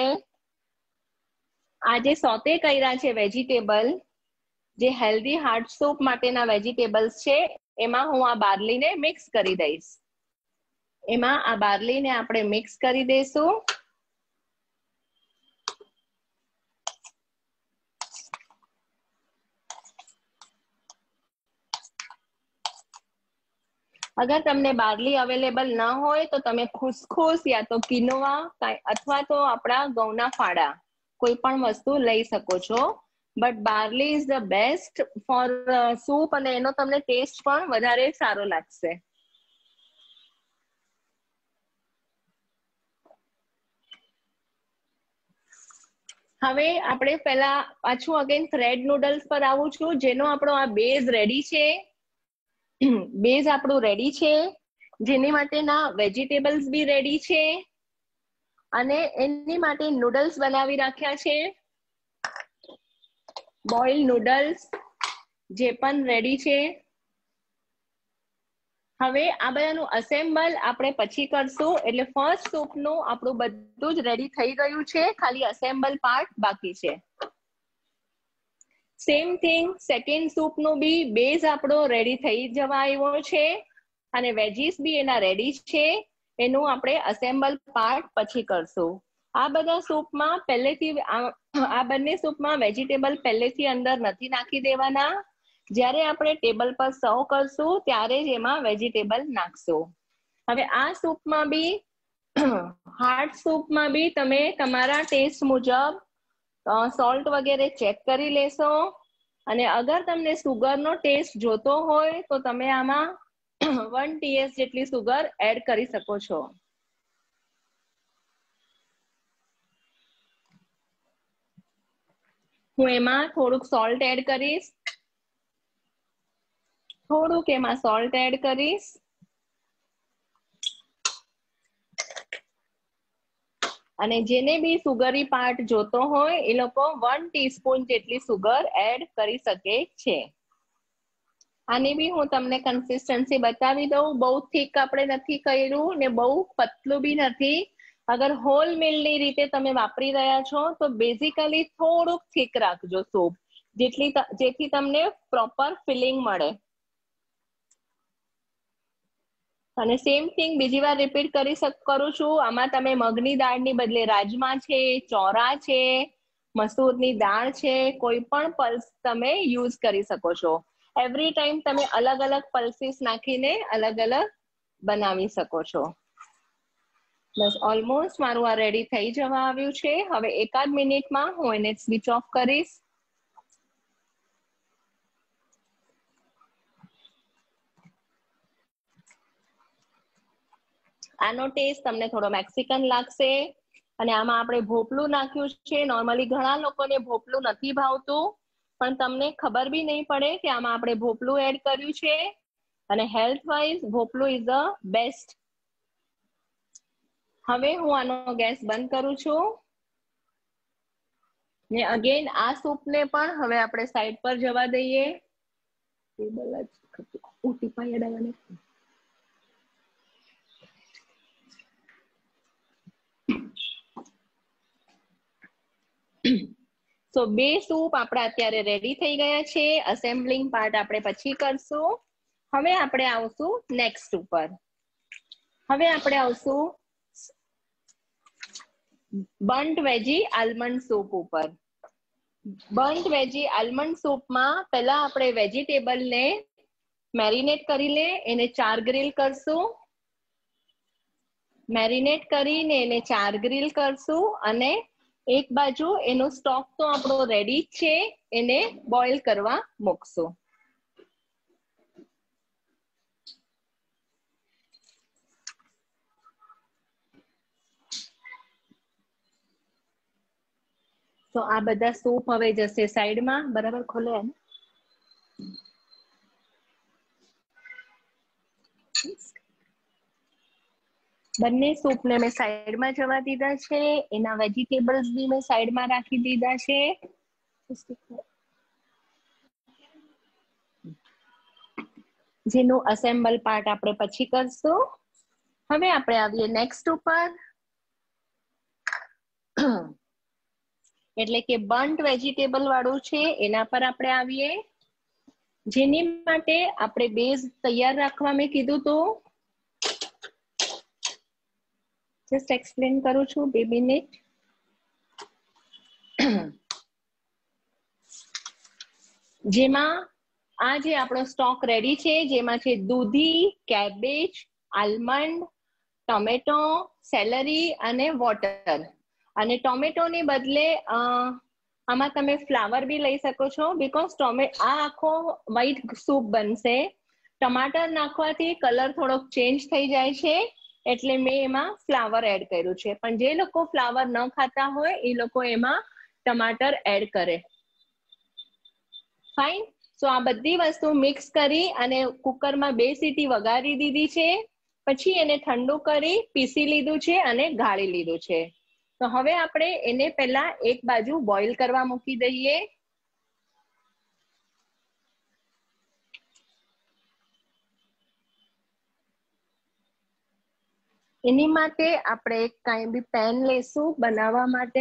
આજે સોતે કર્યા છે વેજીટેબલ, જે હેલ્ધી હાર્ટ સૂપ માટેના વેજીટેબલ્સ છે એમાં હું આ બાર્લીને મિક્સ કરી દઈશ. એમાં આ બાર્લીને આપણે મિક્સ કરી દઈશું. અગર તમને બાર્લી અવેલેબલ ન હોય તો તમે ખુસખુસ યા તો કિનોવા અથવા તો આપણા ઘઉંના ફાડા કોઈ પણ વસ્તુ લઈ શકો છો. But barley is the best for soup અને એનો તમને ટેસ્ટ પણ વધારે સારો લાગશે. હવે આપણે પહેલા પાછું અગેન થ્રેડ નૂડલ્સ પર આવું છું, જેનો આપણો આ બેઝ રેડી છે. બેઝ આપણું રેડી છે, જેની માટેના વેજીટેબલ્સ બી રેડી છે અને એની માટે નૂડલ્સ બનાવી રાખ્યા છે. બોઇલ નૂડલ્સ જે પણ રેડી છે. હવે આ બધાનું અસેમ્બલ આપણે પછી કરશું. એટલે ફર્સ્ટ સૂપનું આપણું બધું જ રેડી થઈ ગયું છે, ખાલી અસેમ્બલ પાર્ટ બાકી છે. સેમ થિંગ સેકન્ડ સૂપનું બી બેઝ આપણો રેડી થઈ જવા આવ્યો છે અને વેજીસ બી એના રેડી છે. એનું આપણે અસેમ્બલ પાર્ટ પછી કરશું. આ બધા સૂપમાં પહેલેથી આ બંને સૂપમાં વેજીટેબલ પહેલેથી અંદર નથી નાખી દેવાના. જ્યારે આપણે ટેબલ પર સર્વ કરશું ત્યારે જ એમાં વેજીટેબલ નાખશું. હવે આ સૂપમાં બી હાર્ડ સૂપમાં બી તમે તમારા ટેસ્ટ મુજબ સોલ્ટ વગેરે ચેક કરી લેશો અને અગર તમને સુગરનો ટેસ્ટ જોતો હોય તો તમે આમાં વન ટીએસ જેટલી સુગર એડ કરી શકો છો. હું એમાં થોડુંક સોલ્ટ એડ કરીશ. થોડુંક એમાં સોલ્ટ એડ કરીશ. અને જેને બી સુગરી પાર્ટ જોતો હોય એ લોકો વન ટીસ્પૂન જેટલી સુગર એડ કરી શકે છે. આની બી હું તમને કન્સિસ્ટન્સી બતાવી દઉં. બહુ થીક આપણે નથી કર્યું ને બહુ પતલું બી નથી. અગર હોલ મિલની રીતે તમે વાપરી રહ્યા છો તો બેઝિકલી થોડુંક થીક રાખજો સૂપ, જેટલી જેથી તમને પ્રોપર ફિલિંગ મળે. અને સેમ થિંગ બીજી વાર રિપીટ કરી કરું છું. આમાં તમે મગની દાળની બદલે રાજમા છે, ચોરા છે, મસૂરની દાળ છે, કોઈ પણ પલ્સ તમે યુઝ કરી શકો છો. એવરી ટાઈમ તમે અલગ અલગ પલ્સીસ નાખીને અલગ અલગ બનાવી શકો છો. બસ ઓલમોસ્ટ મારું આ રેડી થઈ જવા આવ્યું છે. હવે એકાદ મિનિટમાં હું એને સ્વિચ ઓફ કરીશ. આનો ટેસ્ટ તમને થોડો મેક્સિકન લાગશે અને આમાં આપણે ભોપલું નાખ્યું છે. નોર્મલી ઘણા લોકોને ભોપલું નથી ભાવતું, પણ તમને ખબર બી નહીં પડે કે આમાં આપણે ભોપલું એડ કર્યું છે અને હેલ્થ વાઇઝ ભોપલું ઇઝ ધ બેસ્ટ. હવે હું આનો ગેસ બંધ કરું છું ને અગેન આ સૂપને પણ હવે આપણે સાઈડ પર જવા દઈએ. તો બે સૂપ આપણા અત્યારે રેડી થઈ ગયા છે. અસેમ્બલિંગ પાર્ટ આપણે પછી કરશું. હવે આપણે આવશું નેક્સ્ટ ઉપર. હવે આપણે આવશું બન્ટ વેજી આલમંડ સૂપ ઉપર. બન્ટ વેજી આલમંડ સૂપમાં પહેલા આપણે વેજીટેબલને મેરિનેટ કરી લે, એને ચાર ગ્રીલ કરશું. મેરિનેટ કરીને એને ચાર ગ્રીલ કરશું અને એક બાજુ એનો સ્ટોક તો આપણો રેડી જ છે, એને બોઇલ કરવા મૂકશું. તો આ બધા સૂપ હવે જશે સાઈડમાં. બરાબર ખોલે ને. બંને સૂપને મેં સાઈડમાં જવા દીધા છે. એના વેજીટેબલ્સ બી મેં સાઈડમાં રાખી દીધા છે. જેનું અસેમ્બલ પાર્ટ આપણે પછી કરશું. હવે આપણે આવીએ નેક્સ્ટ ઉપર, એટલે કે બન્ટ વેજીટેબલ વાળું છે એના પર આપણે આવીએ. જેની માટે આપણે બેઝ તૈયાર રાખવા મેં કીધું તો જસ્ટ એક્સપ્લેન કરું છું બે મિનિટ. જેમાં આ જે આપણો સ્ટોક રેડી છે, જેમાં છે દૂધી, કેબેજ, આલમંડ, ટોમેટો, સેલરી અને વોટર. અને ટોમેટોની બદલે આમાં તમે ફ્લાવર બી લઈ શકો છો, બીકોઝ ટોમે આ આખો વ્હાઈટ સૂપ બનશે. ટમાટર નાખવાથી કલર થોડોક ચેન્જ થઈ જાય છે, એટલે મેં એમાં ફ્લાવર એડ કર્યું છે. પણ જે લોકો ફ્લાવર ન ખાતા હોય એ લોકો એમાં ટમાટર એડ કરે. ફાઇન. સો આ બધી વસ્તુ મિક્સ કરી અને કુકરમાં બે સીટી વગાડી દીધી છે. પછી એને ઠંડુ કરી પીસી લીધું છે અને ગાળી લીધું છે. તો હવે આપણે એને પહેલા એક બાજુ બોઇલ કરવા મૂકી દઈએ. એની માટે આપણે એક કાંઈ બી પેન લેશું બનાવવા માટે.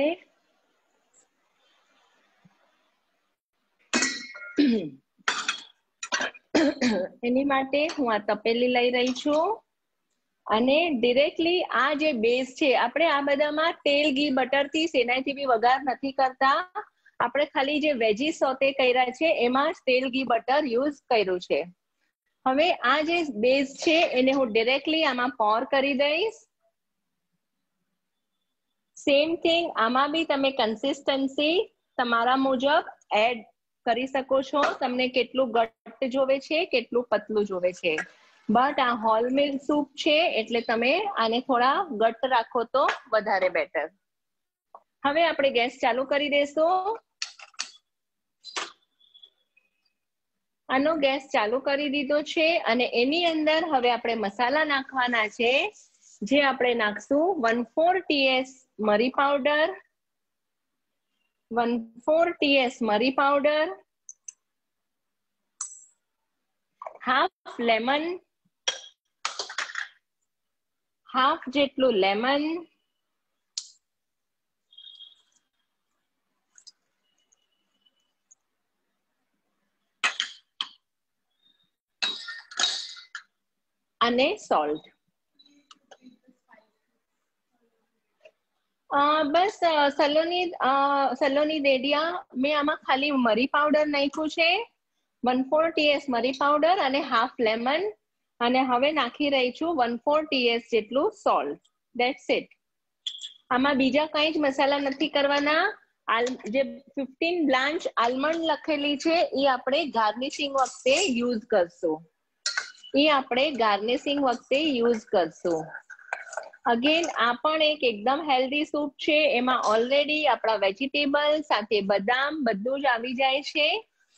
એની માટે હું આ તપેલી લઈ રહી છું અને ડિરેક્ટલી આ જે બેઝ છે, આપણે આ બધામાં તેલ, ઘી, બટર થી સેનાઈથી બી વઘાર નથી કરતા. આપણે ખાલી જે વેજીસ સોતે કર્યા છે એમાં જ તેલ, ઘી, બટર યુઝ કર્યું છે. હવે આ જે બેઝ છે એને હું ડિરેક્ટલી આમાં પોર કરી દઈશ. સેમ થિંગ આમાં બી તમે કન્સિસ્ટન્સી તમારા મુજબ એડ કરી શકો છો. તમને કેટલું ઘટ્ટ જોવે છે, કેટલું પતલું જોવે છે. બટ આ હોલ મિલ્ક સૂપ છે એટલે તમે આને થોડા ઘટ્ટ રાખો તો વધારે બેટર. હવે આપણે ગેસ ચાલુ કરી દઈશું. આનો ગેસ ચાલુ કરી દીધો છે અને એની અંદર હવે આપણે મસાલા નાખવાના છે, જે આપણે નાખશું વન ફોર ટીએસ મરી પાવડર, વન ફોર ટીએસ મરી પાવડર, હાફ લેમન, હાફ જેટલું લેમન, અને સોલ્ટ. બસ સલોની સલોની દેડિયા મેં આમાં ખાલી મરી પાવડર નાખ્યું છે, વન ફોર ટીએસ મરી પાવડર અને હાફ લેમન, અને હવે નાખી રહી છું વન ફોર ટીએસ જેટલું સોલ્ટ. That's it. આમાં બીજા કઈ જ મસાલા નથી કરવાના. જે ફિફ્ટીન બ્લાન્ચ આલમંડ લખેલી છે એ આપણે ગાર્નિશિંગ વખતે યુઝ કરશું. એ આપણે ગાર્નિશિંગ વખતે યુઝ કરશું. અગેન આ પણ એક એકદમ હેલ્ધી સૂપ છે. એમાં ઓલરેડી આપણા વેજીટેબલ સાથે બદામ બધું જ આવી જાય છે.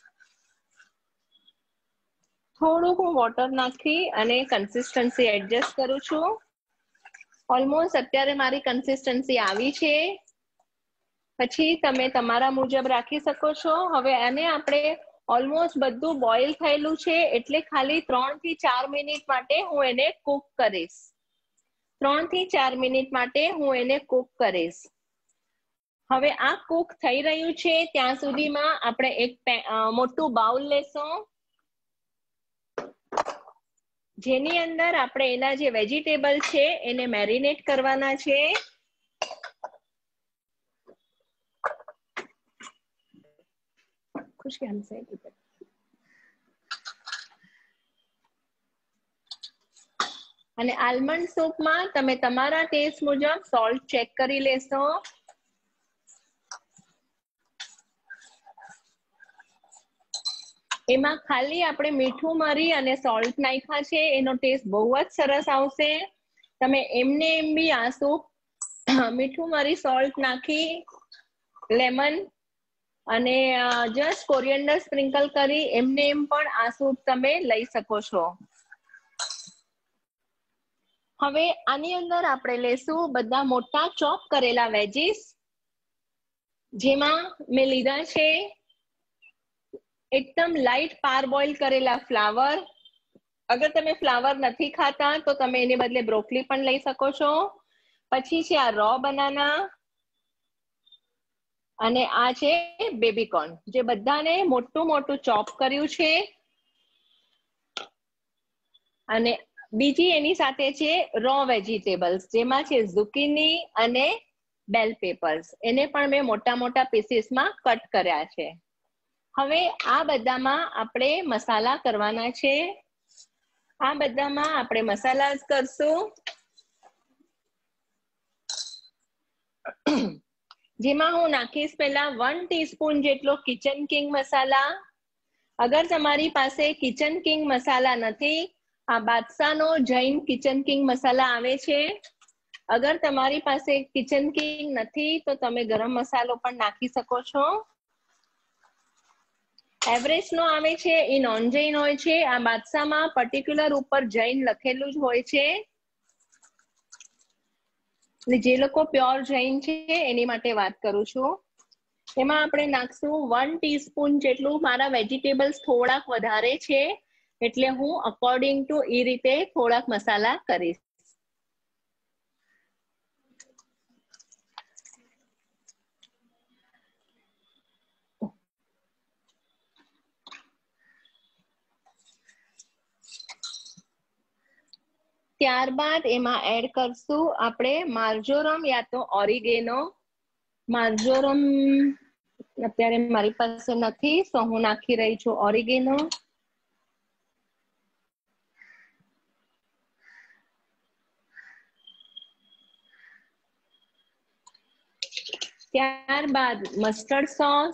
થોડું હું વોટર નાખી અને કન્સિસ્ટન્સી એડજસ્ટ કરું છું. ઓલમોસ્ટ અત્યારે મારી કન્સિસ્ટન્સી આવી છે. પછી તમે તમારા મુજબ રાખી શકો છો. હવે આને આપણે ઓલમોસ્ટ બધું બોઇલ થયેલું છે એટલે ખાલી ત્રણ થી ચાર મિનિટ માટે હું એને કુક કરીશ. ત્રણ થી ચાર મિનિટ માટે હું એને કુક કરીશ. હવે આ કુક થઈ રહ્યું છે ત્યાં સુધીમાં આપણે એક મોટું બાઉલ લેશું, જેની અંદર આપણે એના જે વેજીટેબલ છે એને મેરિનેટ કરવાના છે. અને આલમંડ સૂપમાં તમે તમારા ટેસ્ટ મુજબ સોલ્ટ ચેક કરી લેશો. એમાં ખાલી આપણે મીઠું મરી અને સોલ્ટ નાખ્યા છે, એનો ટેસ્ટ બહુ જ સરસ આવશે. તમે એમને એમ બી આ સૂપ મીઠું મરી સોલ્ટ નાખી, લેમન અને જસ્ટ કોરિએન્ડર સ્પ્રિંકલ કરી એમને એમ પણ આ સૂપ તમે લઈ શકો છો. હવે આની અંદર આપણે લેશું બધા મોટા ચોપ કરેલા વેજીસ, જેમાં મેં લીધા છે એકદમ લાઇટ પાર બોઇલ કરેલા ફ્લાવર. અગર તમે ફ્લાવર નથી ખાતા તો તમે એને બદલે બ્રોકલી પણ લઈ શકો છો. પછી છે આ રો બનાના અને આ છે બેબીકોર્ન, જે બધાને મોટું મોટું ચોપ કર્યું છે. અને બીજી એની સાથે છે રો વેજીટેબલ્સ, જેમાં છે ઝુકીની અને બેલ પેપર્સ. એને પણ મેં મોટા મોટા પીસીસમાં કટ કર્યા છે. હવે આ બધામાં આપણે મસાલા કરવાના છે. આ બધામાં આપણે મસાલા જ કરશું, જેમાં હું નાખીશ પહેલા વન ટીસ્પૂન જેટલો કિચન કિંગ મસાલા. અગર તમારી પાસે કિચન કિંગ મસાલા નથી, આ બાદશાહનો જૈન કિચન કિંગ મસાલા આવે છે. અગર તમારી પાસે કિચન કિંગ નથી તો તમે ગરમ મસાલો પણ નાખી શકો છો. એવરેજ નો આવે છે, એ નોન જૈન હોય છે. આ બાદશાહમાં પર્ટિક્યુલર ઉપર જૈન લખેલું જ હોય છે. જે લોકો પ્યોર જૈન છે એની માટે વાત કરું છું. એમાં આપણે નાખશું વન ટીસ્પૂન જેટલું. મારા વેજીટેબલ્સ થોડાક વધારે છે એટલે હું અકોર્ડિંગ ટુ એ રીતે થોડાક મસાલા કરીશ. ત્યારબાદ એમાં એડ કરશું આપણે માર્જોરમ યા તો ઓરિગેનો. માર્જોરમ અત્યારે મારી પાસે નથી, તો હું નાખી રહી છું ઓરિગેનો. ત્યારબાદ મસ્ટર્ડ સોસ,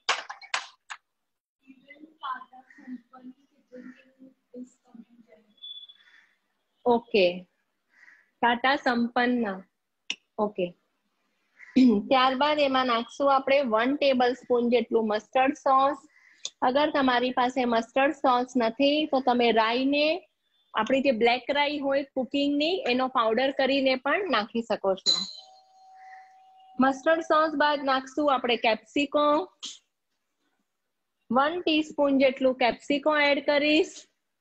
ઓકે, ટાટા સંપન્ન, ઓકે. ત્યારબાદ એમાં નાખશું આપણે વન ટેબલ સ્પૂન જેટલું મસ્ટર્ડ સોસ. અગર તમારી પાસે મસ્ટર્ડ સોસ નથી તો તમે રાઈને, આપણી જે બ્લેક રાઈ હોય કુકિંગની, એનો પાવડર કરીને પણ નાખી શકો છો. મસ્ટર્ડ સોસ બાદ નાખશું આપણે કેપ્સિકો. વન ટીસ્પૂન જેટલું કેપ્સિકો એડ કરીશ.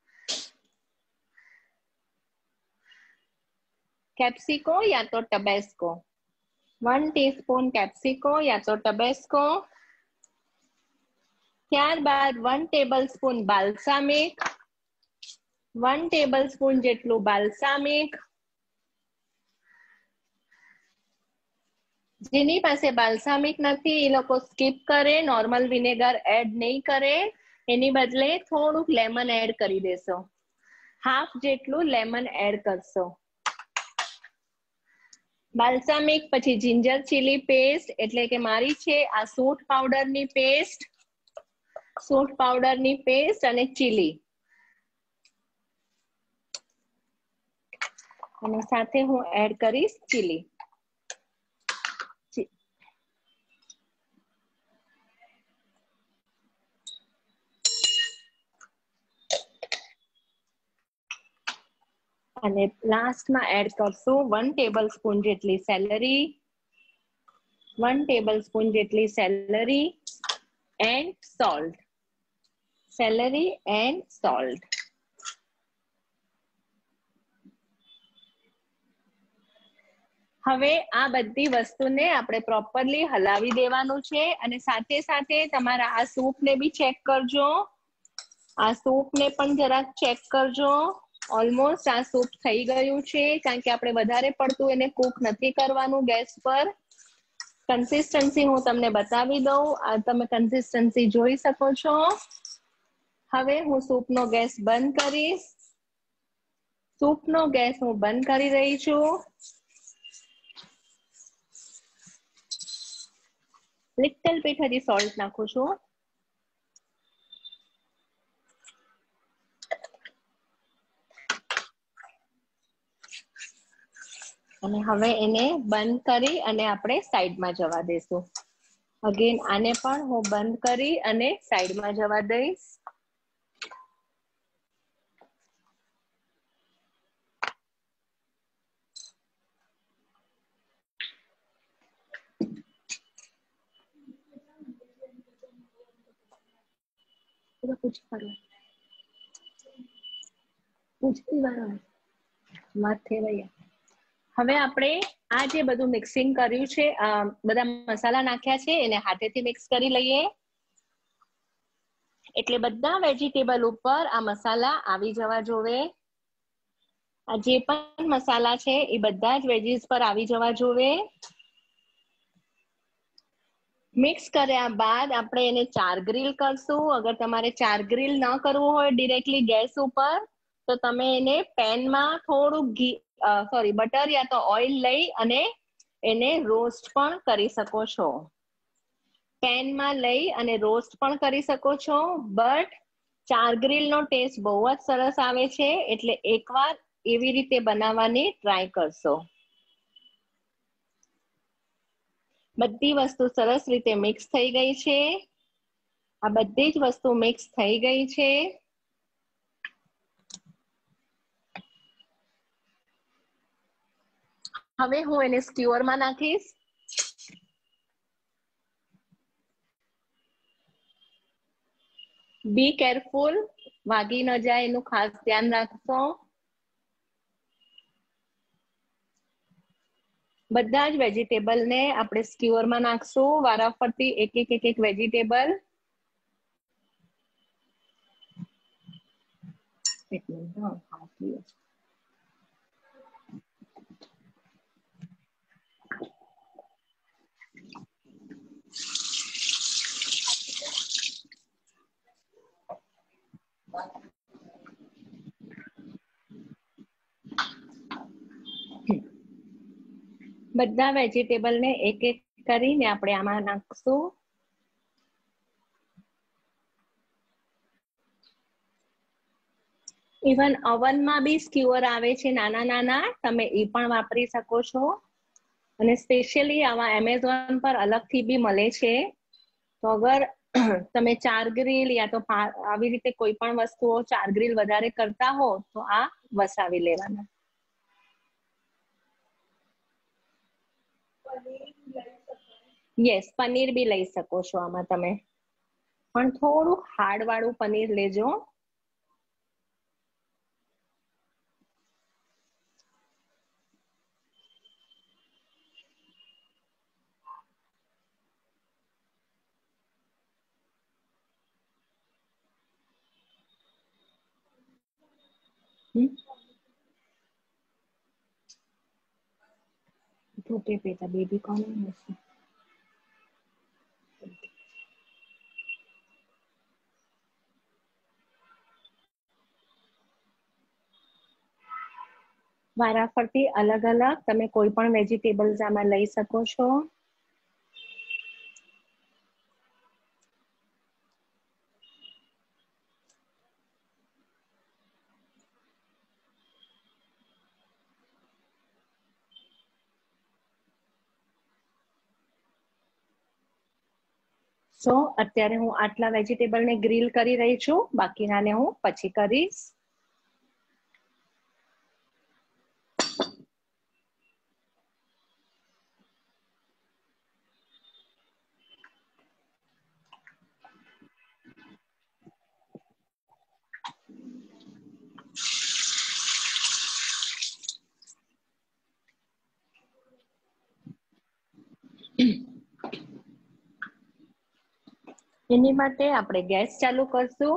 કેપ્સિકો યા તો ટબેસ્કો, વન ટીસ્પૂન કેપ્સિકો યા તો ટબેસ્કો. ત્યારબાદ one tablespoon balsamic, one tablespoon જેટલું બાલ્સામિક. જેની પાસે બાલ્સામિક નથી એ લોકો સ્કીપ કરે, નોર્મલ વિનેગર એડ નહીં કરે, એની બદલે થોડુંક લેમન એડ કરી દેશો. હાફ જેટલું લેમન એડ કરશો. બાલ્સામિક પછી જિંજર ચીલી પેસ્ટ, એટલે કે મારી છે આ સૂંઠ પાવડરની પેસ્ટ, સૂંઠ પાવડરની પેસ્ટ અને ચીલી, અને સાથે હું એડ કરીશ ચીલી. અને લાસ્ટમાં એડ કરશું વન ટેબલ સ્પૂન જેટલી સેલરી, વન ટેબલ સ્પૂન જેટલી celery and salt, celery and salt. હવે આ બધી વસ્તુને આપણે પ્રોપરલી હલાવી દેવાનું છે. અને સાથે સાથે તમારા આ સૂપને બી ચેક કરજો. આ સૂપને પણ જરાક ચેક કરજો. ઓલમોસ્ટ આ સૂપ થઈ ગયું છે, કારણ કે આપણે વધારે પડતું એને કૂક નથી કરવાનું ગેસ પર. કન્સિસ્ટન્સી હું તમને બતાવી દઉં. આ તમે કન્સિસ્ટન્સી જોઈ શકો છો. હવે હું સૂપનો ગેસ બંધ કરીશ. સૂપનો ગેસ હું બંધ કરી રહી છું. લિટલ બીટ હજી સોલ્ટ નાખું છું. અને હવે એને બંધ કરી અને આપણે સાઈડમાં જવા દઈશું. અગેન આને પણ હું બંધ કરી અને સાઈડમાં જવા દઈશ. હવે આપણે આ જે બધું મિક્સિંગ કર્યું છે, બધા મસાલા નાખ્યા છે, એને હાથેથી મિક્સ કરી લઈએ. એટલે બધા વેજીટેબલ ઉપર આ મસાલા આવી જવા જોવે. આ જે પણ મસાલા છે એ બધા જ વેજીસ પર આવી જવા જોઈએ. મિક્સ કર્યા બાદ આપણે એને ચાર ગ્રીલ કરશું. અગર તમારે ચાર ગ્રીલ ન કરવું હોય ડિરેક્ટલી ગેસ ઉપર, તો તમે એને પેનમાં થોડું ઘી સોરી બટર યા તો ઓઇલ લઈ અને એને રોસ્ટ પણ કરી શકો છો. પેનમાં લઈ અને રોસ્ટ પણ કરી શકો છો. બટ ચાર ગ્રીલ નો ટેસ્ટ બહુ જ સરસ આવે છે, એટલે એકવાર એવી રીતે બનાવવાની ટ્રાય કરશો. બધી વસ્તુ સરસ રીતે મિક્સ થઈ ગઈ છે. આ બધી જ વસ્તુ મિક્સ થઈ ગઈ છે. હવે હું એને સ્ક્યુઅરમાં નાખીશ. બી કેરફુલ, વાગી ન જાય એનું ખાસ ધ્યાન રાખશો. બધા જ વેજીટેબલ ને આપણે સ્ક્યુઅરમાં નાખશું. વારાફરતી એક એક એક એક વેજીટેબલ. એક મિનિટ. બધા વેજીટેબલ ને એક એક કરીને આપણે આમાં નાખશું. ઇવન ઓવનમાં બી સ્ક્યુઅર આવે છે નાના નાના, તમે એ પણ વાપરી શકો છો. અને સ્પેશિયલી આવા એમેઝોન પર અલગથી બી મળે છે. તો અગર તમે ચાર ગ્રીલ યા તો આવી રીતે કોઈ પણ વસ્તુઓ ચાર ગ્રીલ વધારે કરતા હો તો આ વસાવી લેવાના. યસ, પનીર બી લઈ શકો છો આમાં તમે, પણ થોડું હાર્ડ વાળું પનીર લેજો. छोटे बेटा बेबी कौन है? વારાફરતી અલગ અલગ તમે કોઈ પણ વેજીટેબલ્સ આમાં લઈ શકો છો. સો અત્યારે હું આટલા વેજીટેબલ ને ગ્રીલ કરી રહી છું, બાકીનાને હું પછી કરીશ. એની માટે આપણે ગેસ ચાલુ કરશું.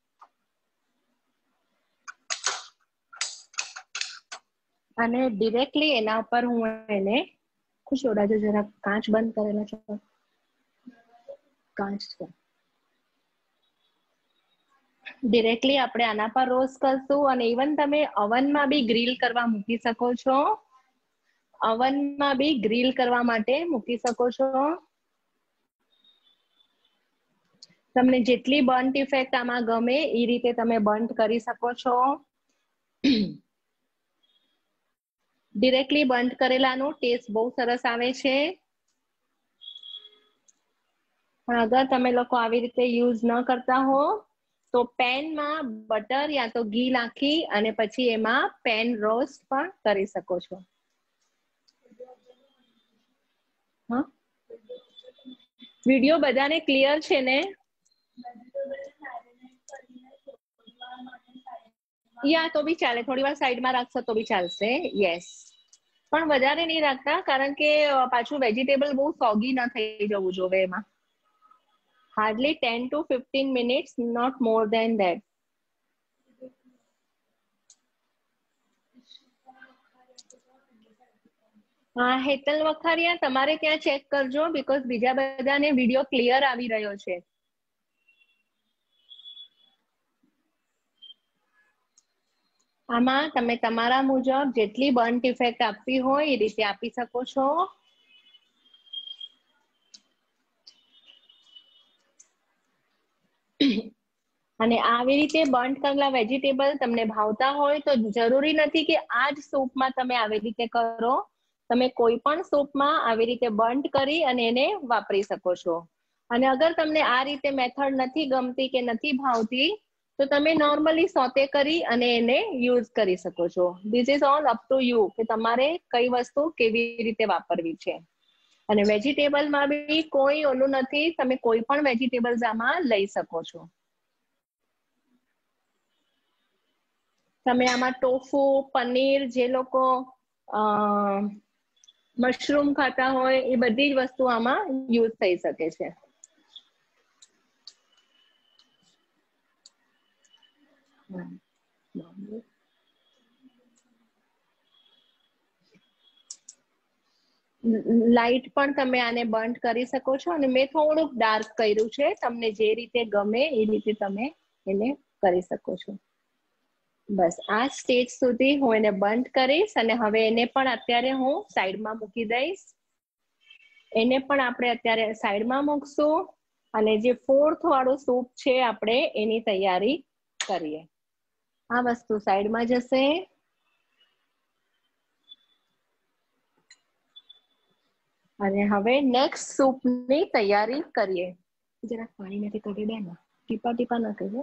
અને ડિરેક્ટલી એના ઉપર હું એને ખુશ ઓડાજો જરા કાચ બંધ કરેલા છે. કાચ છે. ડિરેક્ટલી આપણે આના પર રોસ્ટ કરશું. અને ઇવન તમે ઓવનમાં બી ગ્રીલ કરવા મૂકી શકો છો. ઓવનમાં બી ગ્રીલ કરવા માટે મૂકી શકો છો. તમને જેટલી બર્ન્ટ ઇફેક્ટ આમાં ગમે એ રીતે તમે બર્ન્ટ કરી શકો છો. ડિરેક્ટલી બર્ન્ટ કરેલાનો ટેસ્ટ બહુ સરસ આવે છે. પણ અગર તમે લોકો આવી રીતે યુઝ ન કરતા હો તો પેનમાં બટર યા તો ઘી નાખી અને પછી એમાં પેન રોસ્ટ પણ કરી શકો છો. હા, વિડિયો બધાને ક્લિયર છે ને? યા તો બી ચાલે, થોડી વાર સાઈડમાં રાખશો તો બી ચાલશે. યસ, પણ વધારે નહીં રાખતા, કારણ કે પાછું વેજીટેબલ બહુ સોગી ના થઈ જવું જોઈએ એમાં. Hardly ten to fifteen minutes, not more than that. હા હેતલ વખારિયા, તમારે ત્યાં ચેક કરજો બીકોઝ બીજા બધાને વિડીયો ક્લિયર આવી રહ્યો છે. આમાં તમે તમારા મુજબ જેટલી બર્ન્ટ ઇફેક્ટ આપવી હોય એ રીતે આપી શકો છો. અને આવી રીતે બર્ન્ટ કરેલા વેજીટેબલ તમને ભાવતા હોય તો જરૂરી નથી કે આ જ સૂપમાં તમે આવી રીતે કરો. તમે કોઈ પણ સૂપમાં આવી રીતે બર્ન્ટ કરી અને એને વાપરી શકો છો. અને અગર તમને આ રીતે મેથડ નથી ગમતી કે નથી ભાવતી તો તમે નોર્મલી સોતે કરી અને એને યુઝ કરી શકો છો. This is all up to you કે તમારે કઈ વસ્તુ કેવી રીતે વાપરવી છે. અને વેજીટેબલમાં બી કોઈ ઓલું નથી, તમે કોઈ પણ વેજીટેબલ્સ આમાં લઈ શકો છો. તમે આમાં ટોફુ, પનીર, જે લોકો મશરૂમ ખાતા હોય એ બધી જ વસ્તુ આમાં યુઝ થઈ શકે છે. લાઈટ પણ તમે આને બર્ન્ટ કરી શકો છો અને મેં થોડુંક ડાર્ક કર્યું છે. તમને જે રીતે ગમે એ રીતે તમે એને કરી શકો છો. બસ આ સ્ટેજ સુધી હું એને બંધ કરીશ અને હવે એને પણ અત્યારે હું સાઈડમાં મૂકી દઈશ. એને પણ આપણે અત્યારે સાઈડમાં મૂકશું અને જે ફોર્થ વાળું સૂપ છે આપણે એની તૈયારી કરીએ. આ વસ્તુ સાઈડમાં જશે. અને હવે નેક્સ્ટ સૂપની તૈયારી કરીએ. જરાક પાણી નથી કરી દે ને, ટીપા ટીપા ના કરી.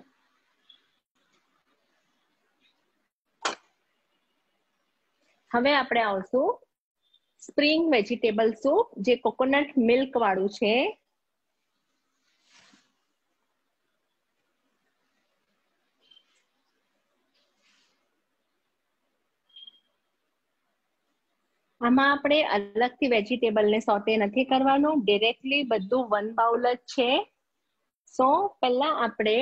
હવે આપણે આવશું સ્પ્રિંગ વેજીટેબલ સૂપ, જે કોકોનટ મિલ્ક વાળું છે. આમાં આપણે અલગથી વેજીટેબલને સોતે નથી કરવાનું, ડિરેક્ટલી બધું વન બાઉલ જ છે. સો પહેલા આપણે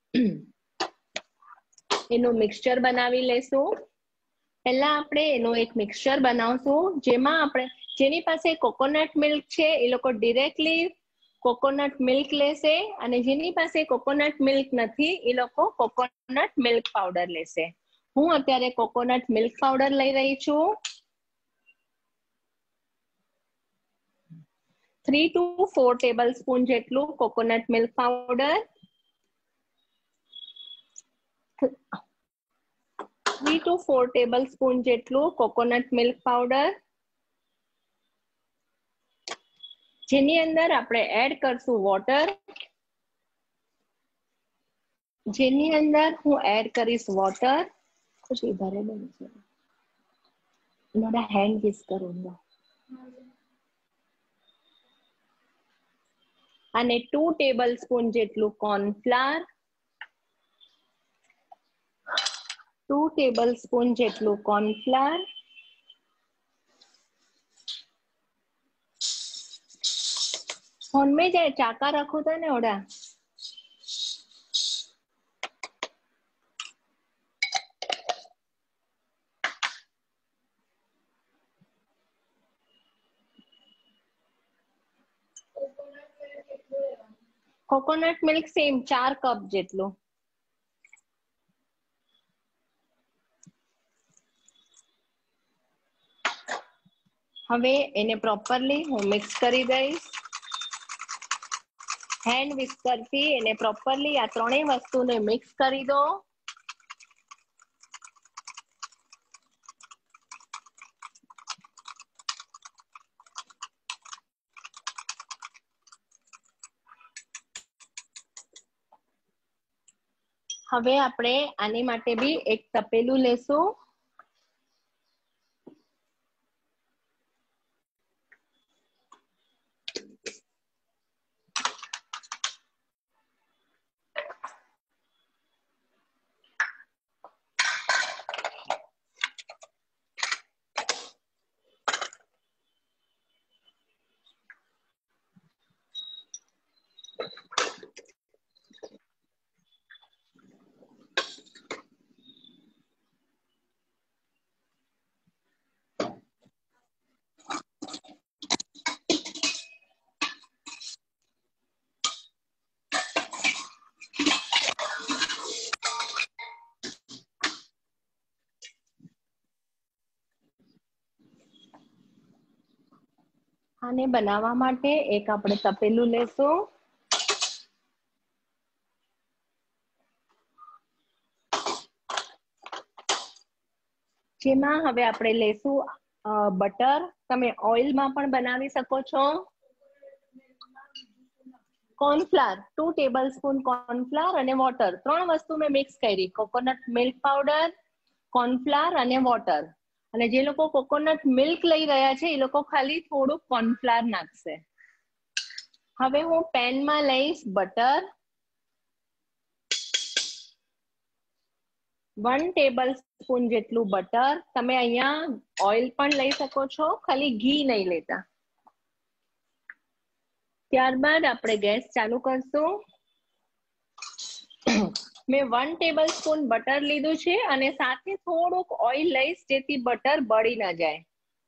એનું મિક્સચર બનાવી લેશું. પહેલા આપણે એનું એક મિક્સચર બનાવશું જેમાં આપણે જેની પાસે કોકોનટ મિલ્ક છે એ લોકો ડિરેક્ટલી કોકોનટ મિલ્ક લેશે અને જેની પાસે કોકોનટ મિલ્ક નથી એ લોકો કોકોનટ મિલ્ક પાવડર લેશે. હું અત્યારે કોકોનટ મિલ્ક પાવડર લઈ રહી છું. Three to four tablespoon જેટલું coconut milk powder, three to four tablespoon જેટલું કોકોનટ મિલ્ક પાવડર, જેની અંદર આપણે એડ કરશું વોટર. જેની અંદર હું એડ કરીશ વોટર. कुछ इधर है बन इन्होंने हैंड किस करूंगा અને ટુ ટેબલ સ્પૂન જેટલું કોર્નફ્લાવર, ટુ ટેબલ સ્પૂન જેટલું કોર્નફ્લાવર, फोन में जाए चाका रखो था ने ओड़ा કોકોનટ મિલ્ક સેમ ચાર કપ જેટલું. હવે એને પ્રોપરલી હું મિક્સ કરી દઈશ. હેન્ડ વિસ્કરથી એને પ્રોપરલી આ ત્રણેય વસ્તુને મિક્સ કરી દો. હવે આપણે આની માટે બી એક તપેલું લેશું. આને બનાવવા માટે એક આપણે તપેલું લેશું. જેમાં હવે આપણે લેશું બટર. તમે ઓઇલમાં પણ બનાવી શકો છો. Cornflour two tablespoon cornflour અને વોટર ત્રણ વસ્તુ મેં મિક્સ કરી. કોકોનટ મિલ્ક પાવડર, કોર્નફ્લાવર અને વોટર. અને જે લોકો કોકોનટ મિલ્ક લઈ રહ્યા છે એ લોકો ખાલી થોડું કોર્નફ્લાવર નાખશે. હવે હું પેનમાં લઈશ બટર. વન ટેબલ સ્પૂન જેટલું બટર. તમે અહીંયા ઓઇલ પણ લઈ શકો છો, ખાલી ઘી નહીં લેતા. ત્યારબાદ આપણે ગેસ ચાલુ કરશું. મેં વન ટેબલ સ્પૂન બટર લીધું છે અને સાથે થોડુંક ઓઇલ લઈશ જેથી બટર બળી ના જાય.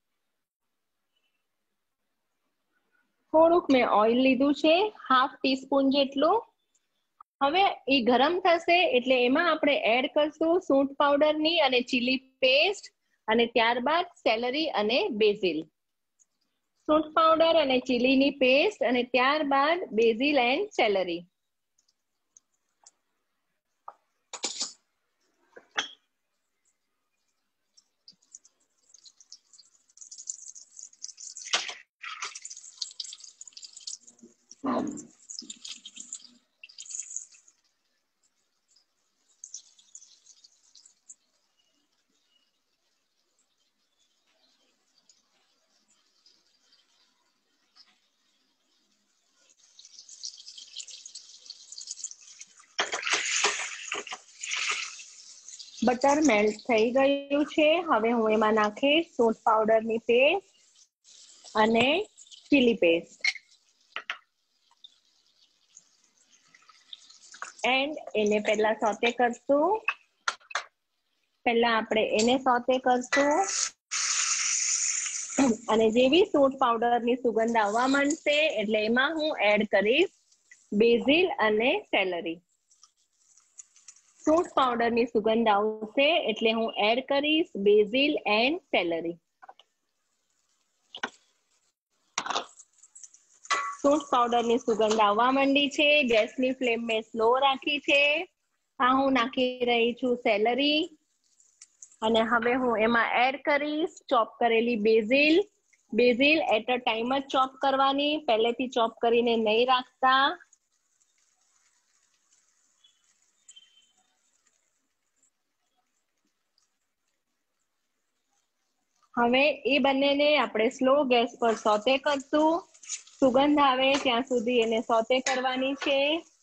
થોડુંક મેં ઓઇલ લીધું છે, હાફ ટીસ્પૂન જેટલું. હવે એ ગરમ થશે એટલે એમાં આપણે એડ કરશું સૂંઠ પાવડરની અને ચીલી પેસ્ટ અને ત્યારબાદ સેલરી અને બેઝિલ. સૂંઠ પાવડર અને ચીલીની પેસ્ટ અને ત્યારબાદ basil and celery. Butter melt થઈ ગયું છે. હવે હું એમાં નાખીશ સૂંઠ પાવડરની પેસ્ટ અને ચીલી પેસ્ટ એન્ડ એને પહેલા સોતે કરશું. પહેલા આપણે એને સોતે કરશું અને જેવી સૂંઠ પાવડરની સુગંધ આવવા માંડશે એટલે એમાં હું એડ કરીશ બેઝિલ અને સેલરી. સૂંઠ પાવડરની સુગંધ આવશે એટલે હું એડ કરીશ બેઝિલ એન્ડ સેલરી. સૂંઠ પાવડરની સુગંધ આવવા માંડી છે. ગેસની ફ્લેમ મેં સ્લો રાખી છે. આ હું નાખી રહી છું સેલરી અને હવે હું એમાં એડ કરીશ ચોપ કરેલી basil. Basil at a time જ ચોપ કરવાની, પહેલેથી ચોપ કરીને નહીં રાખતા. હવે એ બંનેને આપણે સ્લો ગેસ પર સોતે કરશું. સુગંધ આવે ત્યાં સુધી એને સોતે કરવાની છે.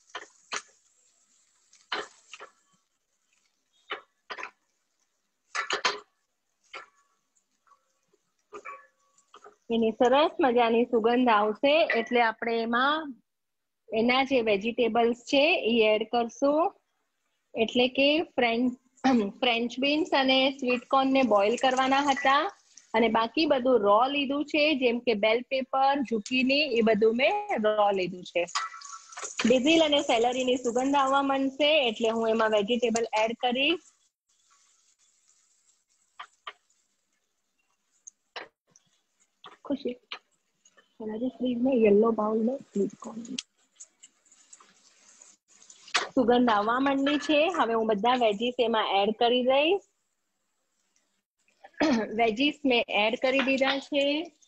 એની સરસ મજાની સુગંધ આવશે એટલે આપણે એમાં એના જે વેજીટેબલ્સ છે એ એડ કરશું. એટલે કે ફ્રેન્ચ ફ્રેન્ચ બીન્સ અને સ્વીટ કોર્ન ને બોઇલ કરવાના હતા અને બાકી બધું રો લીધું છે, જેમ કે બેલ પેપર, ઝુકીની એ બધું મેં રો લીધું છે. બેઝિલ અને સેલરીની સુગંધ આવવા માંડશે એટલે હું એમાં વેજીટેબલ એડ કરીશ. खुशी फ्रीज में येलो बाउल में स्वीट कॉर्न. સુગંધ આવવા માંડી છે. હવે હું બધા વેજીસ એમાં એડ કરી દઈશ. વેજીસ મેં એડ કરી દીધા છે.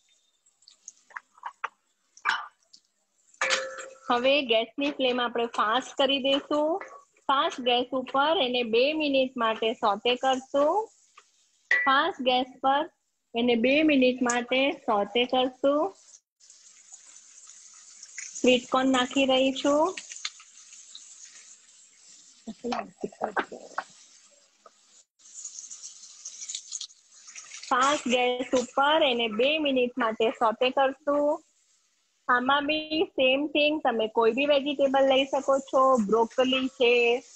હવે ગેસની ફ્લેમ આપણે ફાસ્ટ કરી દઈશું. ફાસ્ટ ગેસ ઉપર એને બે મિનિટ માટે સોતે કરશું. ફાસ્ટ ગેસ પર એને બે મિનિટ માટે સોતે કરશું. સ્વીટ કોર્ન નાખી રહી છું. ફાસ્ટ ગેસ ઉપર એને બે મિનિટ માટે સોતે કરશું. આમાં બી સેમ થિંગ, તમે કોઈ બી વેજીટેબલ લઈ શકો છો. બ્રોકોલી છે,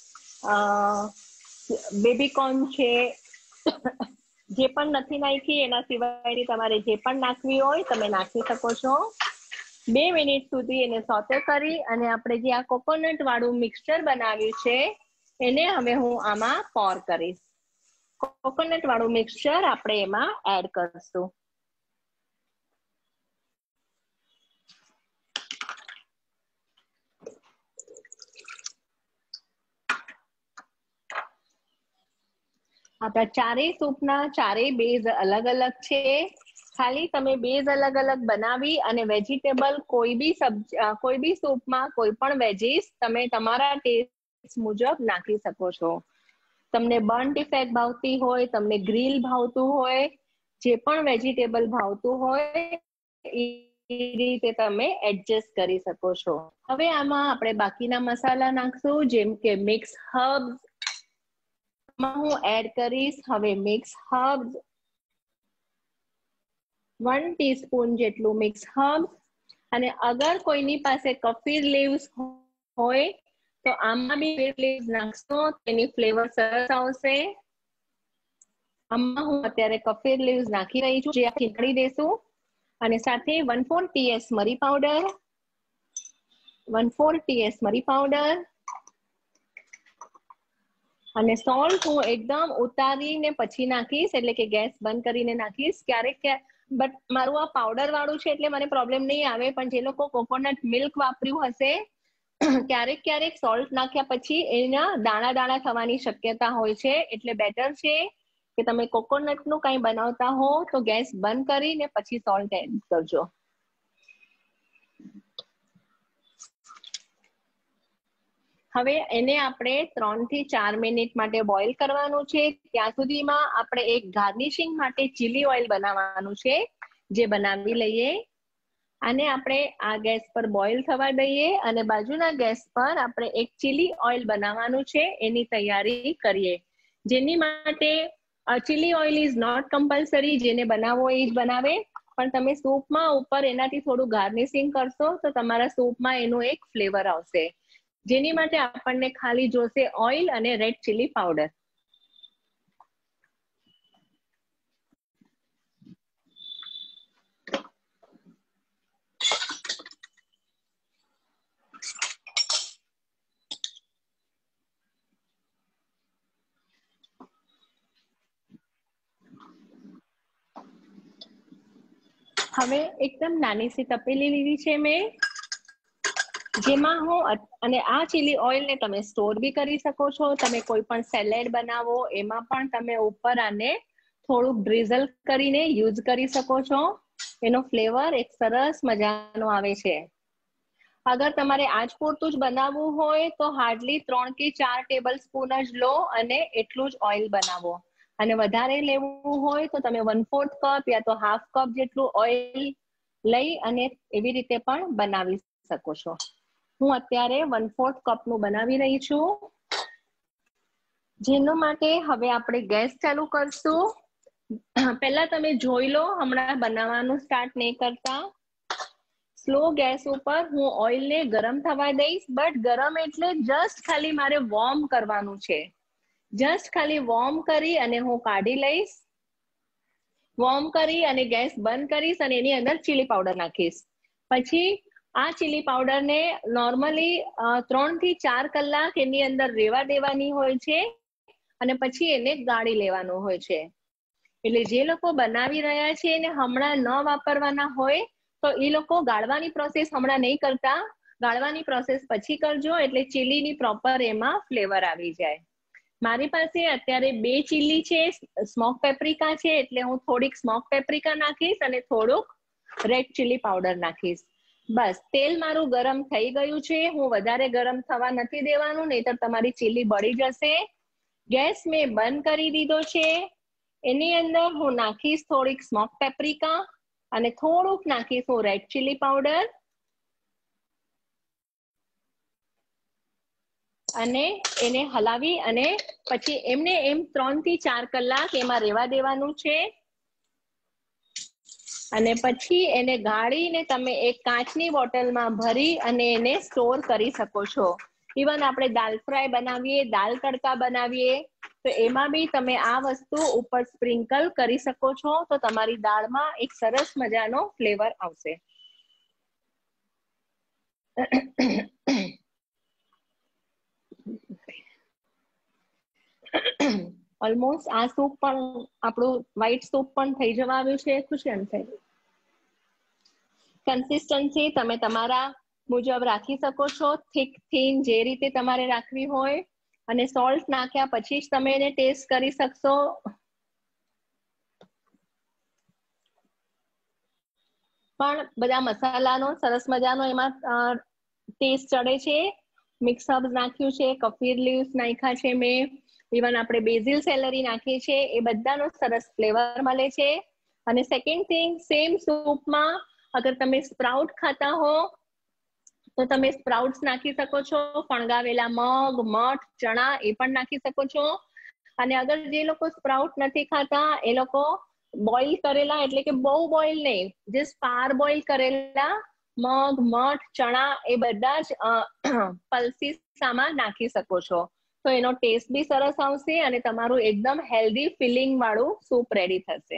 બેબીકોર્ન છે, જે પણ નથી નાખી એના સિવાયની તમારે જે પણ નાખવી હોય તમે નાખી શકો છો. બે મિનિટ સુધી એને સોતે કરી અને આપણે જે આ કોકોનટ વાળું મિક્સચર બનાવ્યું છે એને હવે હું આમાં પોર કરીશ. કોકોનટ વાળું મિક્સચર આપણે એમાં એડ કરશું. આપણા ચારેય સૂપના ચારેય બેઝ અલગ અલગ છે. ખાલી તમે બેઝ અલગ અલગ બનાવી અને વેજીટેબલ કોઈ બી સબ્જી કોઈ બી સૂપમાં કોઈ પણ વેજીસ તમે તમારા ટેસ્ટ મુજબ નાખી શકો છો. તમને બર્ન્ટ ઇફેક્ટ ભાવતી હોય, તમને ગ્રીલ ભાવતું હોય, જે પણ વેજીટેબલ ભાવતું હોય એ રીતે તમે એડજસ્ટ કરી શકો છો. હવે આમાં આપણે બાકીના મસાલા નાખશું, જેમ કે મિક્સ હર્બ્સ માં હું એડ કરીશ હવે મિક્સ હર્બ્સ, વન ટીસ્પૂન જેટલું મિક્સ હર્બ્સ. અને અગર કોઈની પાસે કફીર લીવ્સ હોય તો આમાં બી બે લીવ્સ નાખશો, તેની ફ્લેવર સરસ આવશે. આમાં હું અત્યારે કફીર લીવ્સ નાખી રહી છું, જે ખીચડી દેશું. અને સાથે વન ફોર ટીએસ મરી પાવડર, વન ફોર ટીએસ મરી પાવડર અને સોલ્ટ હું એકદમ ઉતારીને પછી નાખીશ, એટલે કે ગેસ બંધ કરીને નાખીશ. ક્યારેક બટ મારું આ પાવડર વાળું છે એટલે મને પ્રોબ્લેમ નહીં આવે, પણ જે લોકો કોકોનટ મિલ્ક વાપર્યું હશે ક્યારેક ક્યારેક સોલ્ટ નાખ્યા પછી એના દાણા દાણા થવાની શક્યતા હોય છે. એટલે બેટર છે કે તમે કોકોનટ નું કંઈ બનાવતા હો તો ગેસ બંધ કરીને પછી સોલ્ટ એડ કરજો. હવે એને આપણે ત્રણ થી ચાર મિનિટ માટે બોઇલ કરવાનું છે. ત્યાં સુધીમાં આપણે એક ગાર્નિશિંગ માટે ચીલી ઓઇલ બનાવવાનું છે, જે બનાવી લઈએ. આને આપણે આ ગેસ પર બોઇલ થવા દઈએ અને બાજુના ગેસ પર આપણે એક ચીલી ઓઇલ બનાવવાનું છે, એની તૈયારી કરીએ. જેની માટે chilli oil is not compulsory, જેને બનાવવો એ જ બનાવે, પણ તમે સૂપમાં ઉપર એનાથી થોડું ગાર્નિશિંગ કરશો તો તમારા સૂપમાં એનું એક ફ્લેવર આવશે. જેની માટે આપણને ખાલી જોશે ઓઇલ અને રેડ ચીલી પાવડર. હવે એકદમ નાની સી તપેલી લીધી છે મેં, જેમાં હું અને આ ચીલી ઓઇલને તમે સ્ટોર બી કરી શકો છો. તમે કોઈ પણ સેલેડ બનાવો એમાં પણ તમે ઉપર આને થોડુંક ડ્રીઝલ કરીને યુઝ કરી શકો છો. એનો ફ્લેવર એક સરસ મજાનો આવે છે. અગર તમારે આજ પૂરતું જ બનાવવું હોય તો હાર્ડલી ત્રણ કે ચાર ટેબલ સ્પૂન જ લો અને એટલું જ ઓઇલ બનાવો. અને વધારે લેવું હોય તો તમે વન ફોર્થ કપ યા તો હાફ કપ જેટલું ઓઇલ લઈ અને એવી રીતે પણ બનાવી શકો છો. હું અત્યારે વન ફોર્થ કપનું બનાવી રહી છું. જેના માટે હવે આપણે ગેસ ચાલુ કરશું. પહેલા તમે જોઈ લો, હમણાં બનાવવાનું સ્ટાર્ટ નહીં કરતા. સ્લો ગેસ ઉપર હું ઓઇલને ગરમ થવા દઈશ, બટ ગરમ એટલે જસ્ટ ખાલી મારે વોર્મ કરવાનું છે. જસ્ટ ખાલી વોર્મ કરી અને હું કાઢી લઈશ. વોર્મ કરી અને ગેસ બંધ કરીશ અને એની અંદર ચીલી પાવડર નાખીશ. પછી આ ચીલી પાવડરને નોર્મલી ત્રણ થી ચાર કલાક એની અંદર રેવા દેવાની હોય છે અને પછી એને ગાળી લેવાનું હોય છે. એટલે જે લોકો બનાવી રહ્યા છે એને હમણાં ન વાપરવાના હોય તો એ લોકો ગાળવાની પ્રોસેસ હમણાં નહીં કરતા, ગાળવાની પ્રોસેસ પછી કરજો, એટલે ચીલીની પ્રોપર એમાં ફ્લેવર આવી જાય. મારી પાસે અત્યારે બે ચીલી છે, સ્મોક પેપ્રિકા છે, એટલે હું થોડીક સ્મોક પેપ્રિકા નાખીશ અને થોડુંક રેડ ચીલી પાવડર નાખીશ. બસ તેલ મારું ગરમ થઈ ગયું છે. હું વધારે ગરમ થવા નથી દેવાનું, નહીતર તમારી ચીલી બળી જશે. ગેસ મેં બંધ કરી દીધો છે. એની અંદર હું નાખીશ થોડીક સ્મોક પેપ્રિકા અને થોડુંક નાખીશ હું રેડ ચીલી પાવડર અને એને હલાવી અને પછી એમને એમ ત્રણ થી ચાર કલાક એમાં રહેવા દેવાનું છે. અને પછી એને ગાળીને તમે એક કાચની બોટલમાં ભરી અને એને સ્ટોર કરી શકો છો. ઇવન આપણે દાલ ફ્રાય બનાવીએ, દાલ તડકા બનાવીએ તો એમાં બી તમે આ વસ્તુ ઉપર સ્પ્રિંકલ કરી શકો છો, તો તમારી દાળમાં એક સરસ મજાનો ફ્લેવર આવશે. ઓલમોસ્ટ આ સૂપ પણ આપણું વ્હાઈટ સૂપ પણ થઈ જવા આવ્યું છે. ખુશી એમ થઈ કન્સિસ્ટન્સી તમે તમારા મુજબ રાખી શકો છો, થીક થીન જે રીતે તમારે રાખવી હોય. અને સોલ્ટ નાખ્યા પછી જ તમે એને ટેસ્ટ કરી શકશો. પણ બધા મસાલાનો સરસ મજાનો એમાં ટેસ્ટ ચડે છે. મિક્સ હર્બ્સ નાખ્યું છે, કફીર લીવ્સ નાખ્યા છે મેં, ઇવન આપણે બેઝિલ સેલરી નાખીએ છીએ, એ બધાનો સરસ ફ્લેવર મળે છે. અને સેકન્ડ થિંગ, સેમ સૂપમાં અગર તમે સ્પ્રાઉટ ખાતા હો તો તમે સ્પ્રાઉટ્સ નાખી શકો છો, ફણગાવેલા મગ, મઠ, ચણા એ પણ નાખી શકો છો. અને અગર જે લોકો સ્પ્રાઉટ નથી ખાતા એ લોકો બોઇલ કરેલા, એટલે કે બહુ બોઇલ નહીં, જસ્ટ પાર બોઇલ કરેલા મગ, મઠ, ચણા એ બધા જ પલ્સીસ આમાં નાખી શકો છો. તો એનો ટેસ્ટ બી સરસ આવશે અને તમારું એકદમ હેલ્ધી ફિલિંગ વાળું સૂપ રેડી થશે.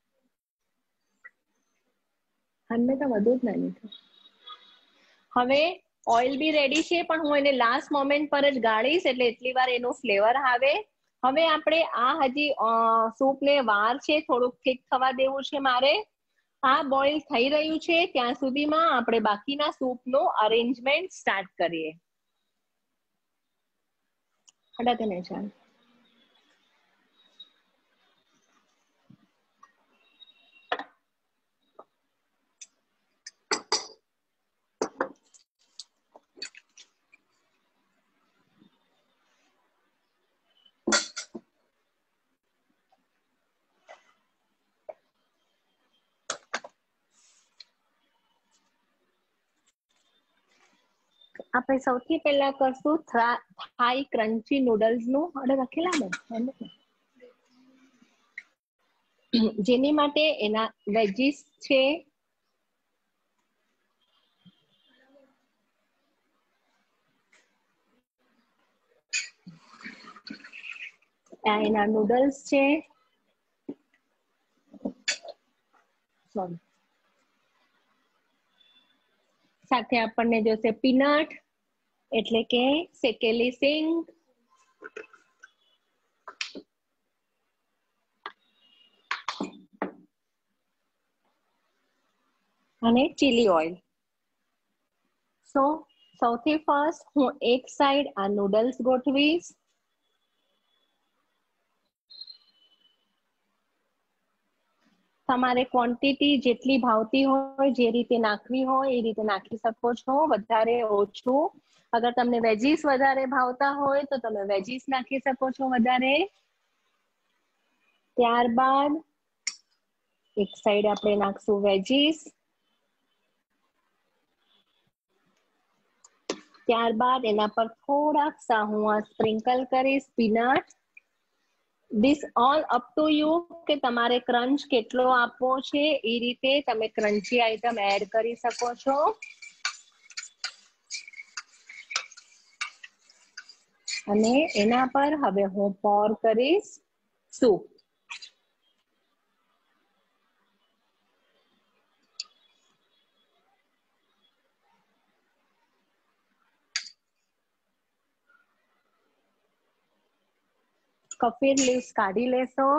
હમે તો વધુ જ નાની છે. હવે ઓઇલ બી રેડી છે, પણ હું એને લાસ્ટ મોમેન્ટ પર જ ગાળીશ એટલે એટલી વાર એનો ફ્લેવર આવે. હવે આપણે આ હજી સૂપને વાર છે, થોડુંક થીક થવા દેવું છે મારે. આ બોઇલ થઈ રહ્યું છે ત્યાં સુધીમાં આપણે બાકીના સૂપનું અરેન્જમેન્ટ સ્ટાર્ટ કરીએ. હડા તને ચાલ આપણે સૌથી પહેલા કરશું થાઈ ક્રન્ચી નૂડલ્સ નું ઓર્ડર રાખેલા ને, જેની માટે એના વેજીસ છે, આ એના નૂડલ્સ છે, સોરી, સાથે આપણને જોશે પીનટ એટલે કે શેકેલી સિંગ, અને ચીલી ઓઇલ. સો સૌથી ફર્સ્ટ હું એક સાઈડ આ નૂડલ્સ ગોઠવીશ. તમારે ક્વોન્ટિટી જેટલી ભાવતી હોય, જે રીતે નાખવી હોય એ રીતે નાખી શકો છો, વધારે ઓછું. અગર તમને વેજીસ વધારે ભાવતા હોય તો તમે વેજીસ નાખી શકો છો વધારે. ત્યારબાદ એક સાઈડ આપણે નાખશું વેજીસ, ત્યારબાદ એના પર થોડાક સા હું આ સ્પ્રિંકલ કરીશ peanut. This all up to you કે તમારે ક્રંચ કેટલો આપવો છે એ રીતે તમે ક્રન્ચી આઈટમ એડ કરી શકો છો. અને એના પર હવે હું પોર કરીશ સૂપ. કફીર લીવ્સ કાઢી લેશો.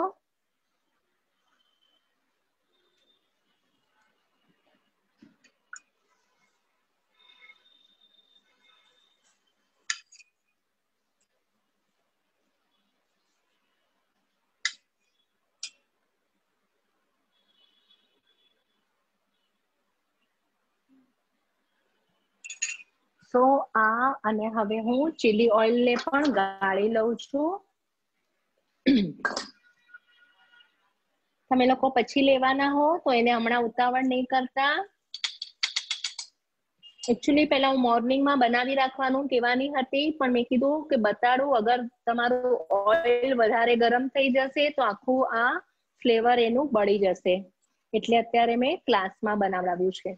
સો આ અને હવે હું ચીલી ઓઇલ ને પણ ગાળી લઉં છું. તમે લોકો પછી લેવાના હો તો એને હમણાં ઉતાવળ નહીં કરતા. એકચ્યુઅલી પહેલા હું મોર્નિંગમાં બનાવી રાખવાનું કહેવાની હતી, પણ મેં કીધું કે બતાડું, અગર તમારું ઓઇલ વધારે ગરમ થઈ જશે તો આખું આ ફ્લેવર એનું બળી જશે, એટલે અત્યારે મેં ક્લાસમાં બનાવડાવ્યું છે.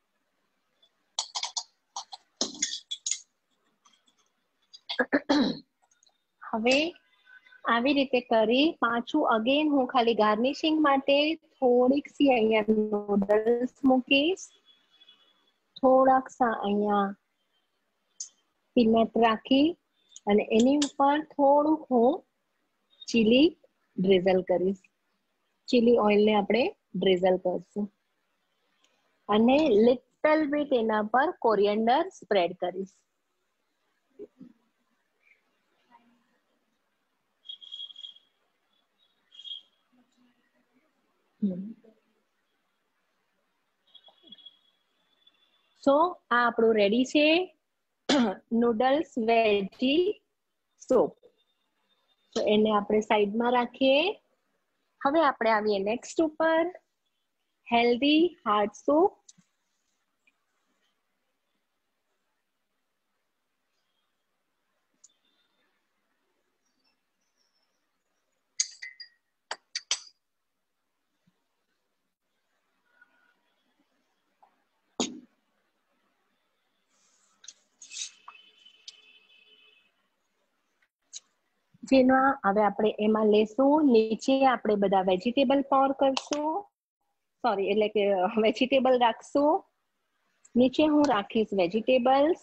હવે આવી રીતે કરી પાછું અગેન હું ખાલી ગાર્નિશિંગ માટે થોડીક સી અહીંયા નૂડલ્સ મૂકીશ, થોડાક સા અહીંયા પીનટ રાખી અને એની ઉપર થોડુંક હું ચીલી ડ્રિઝલ કરીશ. ચીલી ઓઇલ ને આપણે ડ્રિઝલ કરશું અને લિટલ બીટ એના પર કોરિએન્ડર સ્પ્રેડ કરીશ. સો આ આપણું રેડી છે નૂડલ્સ વેજી સૂપ. તો એને આપણે સાઈડમાં રાખીએ. હવે આપણે આવીએ નેક્સ્ટ ઉપર, હેલ્ધી હાર્ટ સૂપ. જેના હવે આપણે એમાં લેશું, નીચે આપણે બધા વેજીટેબલ પોર કરશું, સોરી એટલે કે વેજીટેબલ રાખશું. નીચે હું રાખીશ વેજીટેબલ્સ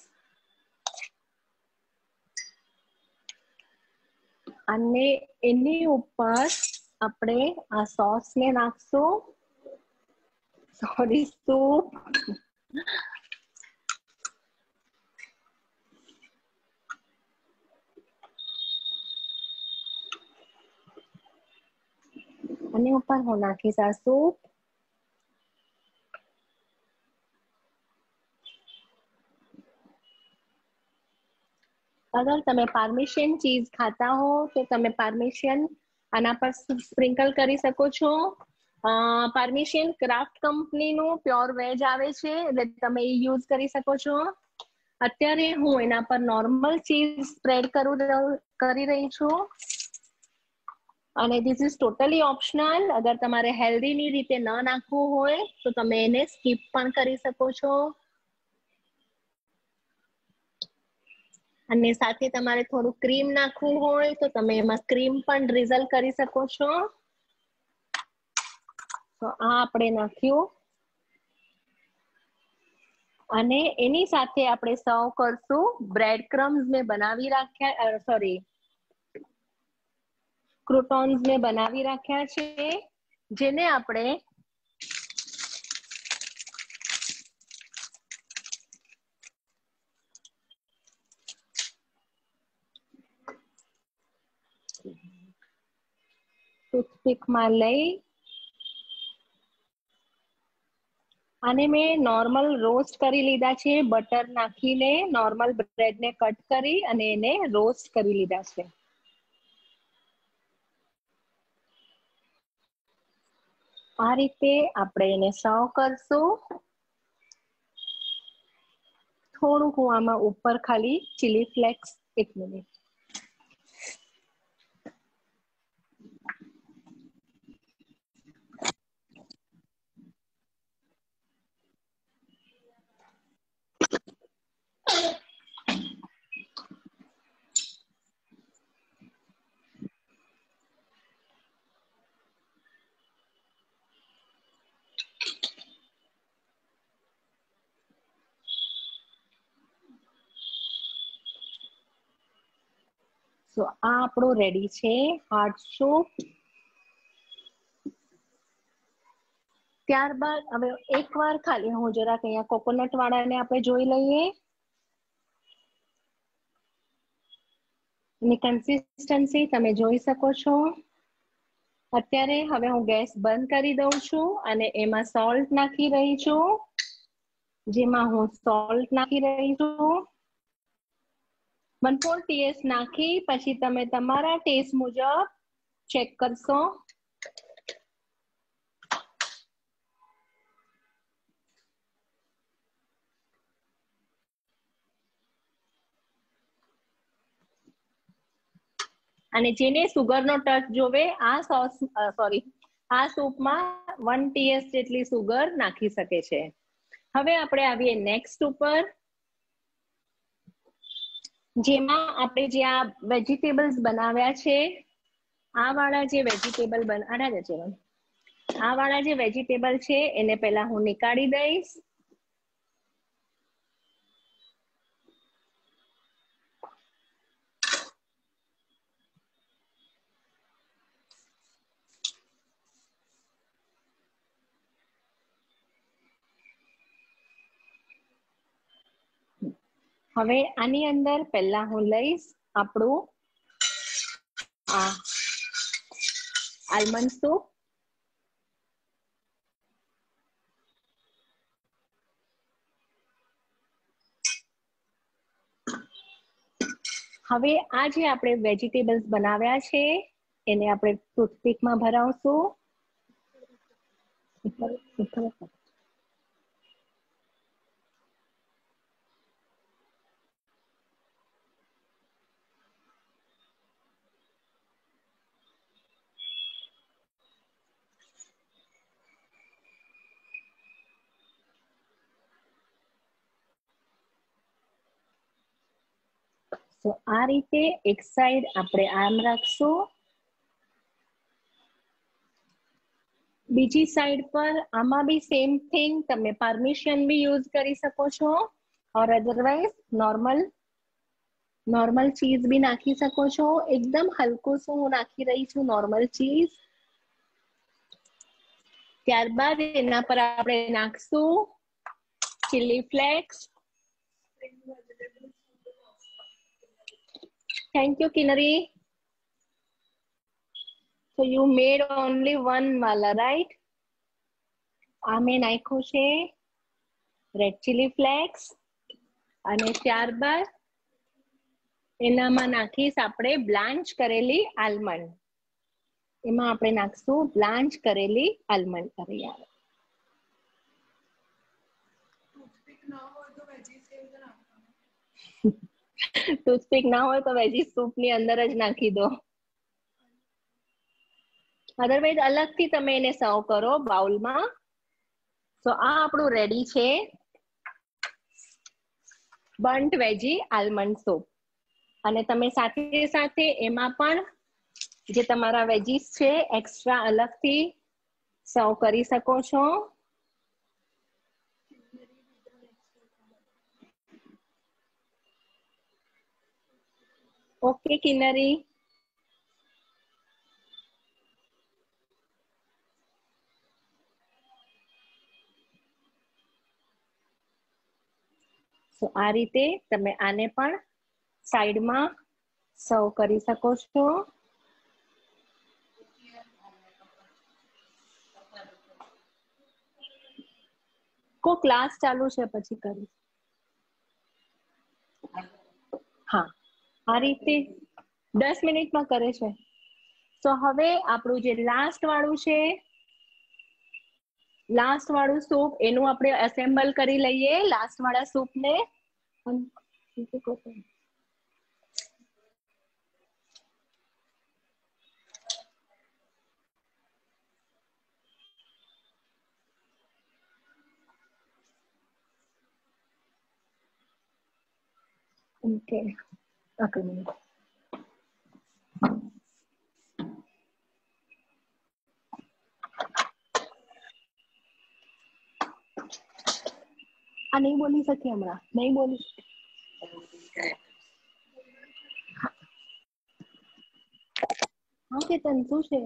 અને એની ઉપર આપણે આ સોસ ને નાખશું, સોરી સૂપ. અને ઉપર હું નાખીશ આ સૂપ. અગર તમે પાર્મેશિયન ચીઝ ખાતા હો તો તમે પાર્મેશિયન આના પર સ્પ્રિંકલ કરી શકો છો. પાર્મેશિયન ક્રાફ્ટ કંપનીનું પ્યોર વેજ આવે છે, એટલે તમે એ યુઝ કરી શકો છો. અત્યારે હું એના પર નોર્મલ ચીઝ સ્પ્રેડ કરું કરી રહી છું. અને ધીસ ઇઝ ટોટલી ઓપ્શનલ. અગર તમારે હેલ્ધીની રીતે ન નાખવું હોય તો તમે એને સ્કીપ પણ કરી શકો છો. અને સાથે તમારે થોડું ક્રીમ નાખવું હોય તો તમે એમાં ક્રીમ પણ ડ્રીઝલ કરી શકો છો. તો આ આપણે નાખ્યું અને એની સાથે આપણે સર્વ કરશું બ્રેડ ક્રમ્સ ને બનાવી રાખ્યા, સોરી ક્રૂટોન્સ ને બનાવી રાખ્યા છે, જેને આપણે ટૂથપીકમાં લઈ આને મેં નોર્મલ રોસ્ટ કરી લીધા છે. બટર નાખીને નોર્મલ બ્રેડને કટ કરી અને એને રોસ્ટ કરી લીધા છે. આ રીતે આપણે એને સર્વ કરશું. થોડુંક હું આમાં ઉપર ખાલી ચીલી ફ્લેક્સ, એક મિનિટ તો આ આપણું રેડી છે હાર્ટ સૂપ. ત્યારબાદ હવે એકવાર ખાલી હું જરાક અહીંયા કોકોનટ વાળાને આપણે જોઈ લઈએ. એની કન્સિસ્ટન્સી તમે જોઈ શકો છો. અત્યારે હવે હું ગેસ બંધ કરી દઉં છું અને એમાં સોલ્ટ નાખી રહી છું, જેમાં હું સોલ્ટ નાખી રહી છું વન ફોર ટીએસ નાખી. પછી તમે તમારા ટેસ્ટ મુજબ ચેક કરશો. અને જેને સુગરનો ટચ જોવે આ સોસ સોરી આ સૂપમાં વન ટીએસ જેટલી સુગર નાખી શકે છે. હવે આપણે આવીએ નેક્સ્ટ ઉપર, જેમાં આપણે જે આ વેજીટેબલ્સ બનાવ્યા છે, આ વાળા જે વેજીટેબલ બનાવ્યા છે આ વાળા જે વેજીટેબલ છે એને પહેલા હું નીકાળી દઈશ. હવે આની અંદર પહેલા હું લઈશ આપણું આ આલમંડ સૂપ. હવે આ જે આપણે વેજીટેબલ્સ બનાવ્યા છે એને આપણે ટૂથપીકમાં ભરાવશું. તો આ રીતે એક સાઈડ આપણે આમ રાખશું, બીજી સાઈડ પર આમાં બી સેમ થિંગ, તમે પરમિશન બી યુઝ કરી શકો છો or otherwise normal normal cheese બી નાખી શકો છો. એકદમ હલકું શું હું નાખી રહી છું નોર્મલ ચીઝ. ત્યારબાદ એના પર આપણે નાખશું chilli flakes. Thank you Kinnari. So you made only one mala, right? આ મેં નાખ્યું છે રેડ ચીલી ફ્લેક્સ અને ત્યારબાદ એનામાં નાખીશ આપણે બ્લાન્ચ કરેલી આલમંડ. એમાં આપણે નાખશું બ્લાન્ચ કરેલી આલમંડ. કરી આવે ટૂથપીક ના હોય તો વેજી સૂપ ની અંદર જ નાખી દો. અધરવાઇઝ અલગથી તમે એને સર્વ કરો બાઉલમાં. તો આ આપણું રેડી છે બન્ટ વેજી આલમંડ સૂપ. અને તમે સાથે સાથે એમાં પણ જે તમારા વેજીસ છે એક્સ્ટ્રા અલગથી સર્વ કરી શકો છો. ઓકે કિન્નરી. તો આ રીતે તમે આને પણ સાઈડમાં સર્વ કરી શકો છો. કો ક્લાસ ચાલુ છે પછી કરીશ. હા આ રીતે દસ મિનિટમાં કરે છે. તો હવે આપણું જે લાસ્ટ વાળું છે લાસ્ટ વાળું સૂપ એનું આપણે એસેમ્બલ કરી લઈએ. લાસ્ટ વાળા સૂપ ને ઓકે ઓકે મિનિટ. આ નહીં બોલી શકી હમણાં નહીં બોલી. હા કે તન શું છે?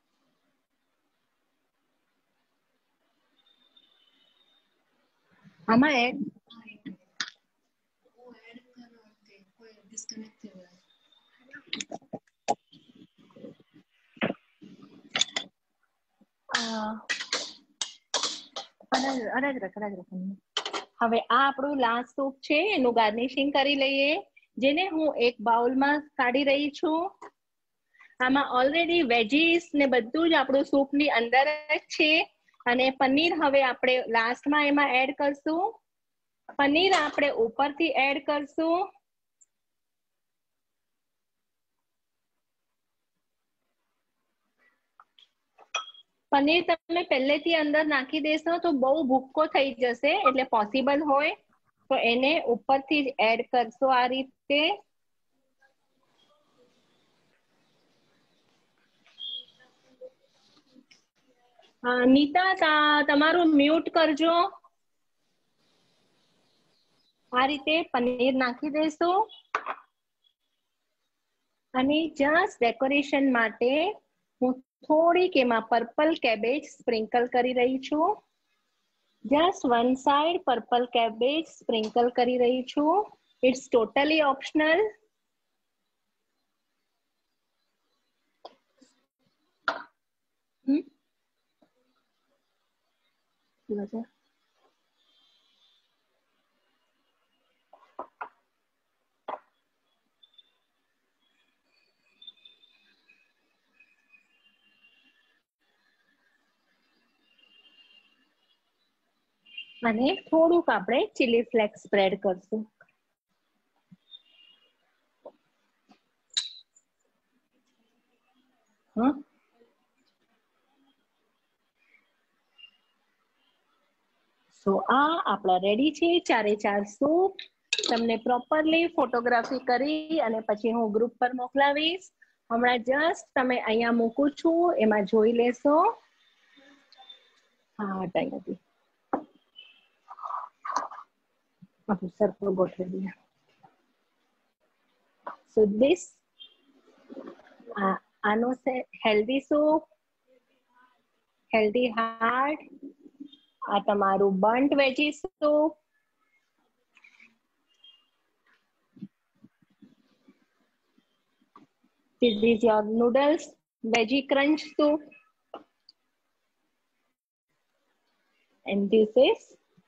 આમાં એડ હવે આ આપણું લાસ્ટ સૂપ છે એનું ગાર્નિશિંગ કરી લઈએ, જેને હું એક બાઉલમાં કાઢી રહી છું. આમાં ઓલરેડી વેજીસ ને બધું જ આપણું સૂપ ની અંદર જ છે. અને પનીર હવે આપણે લાસ્ટમાં એમાં એડ કરશું. પનીર આપણે ઉપરથી એડ કરશું. પનીર તમે પહેલેથી અંદર નાખી દેશો તો બહુ ભૂક્કો થઈ જશે, એટલે પોસિબલ હોય તો એને ઉપરથી જ એડ કરશો આ રીતે. નીતા તમારું મ્યુટ કરજો. આ રીતે પનીર નાખી દેશું અને જસ્ટ ડેકોરેશન માટે હું થોડીક એમાં પર્પલ કેબેજ સ્પ્રિંકલ કરી રહી છું. Just one side purple cabbage sprinkle કરી રહી છું. It's totally optional. અને થોડુંક આપણે ચીલી ફ્લેક્સ સ્પ્રેડ કરશું. હા, સો આ આપણા રેડી છે ચારે ચાર સૂપ. તમને પ્રોપરલી ફોટોગ્રાફી કરી અને પછી હું ગ્રુપ પર મોકલાવીશ. હમણાં જસ્ટ તમે અહીંયા મૂકું છું, એમાં જોઈ લેશો. હા, ટાઈમ નથી. આપણું સરખું ગોઠવી દઈએ. સો ધીસ આનો છે હેલ્ધી સૂપ, હેલ્ધી હાર્ટ. આ તમારું burnt veggie soup. This is your noodles veggie crunch soup. And this is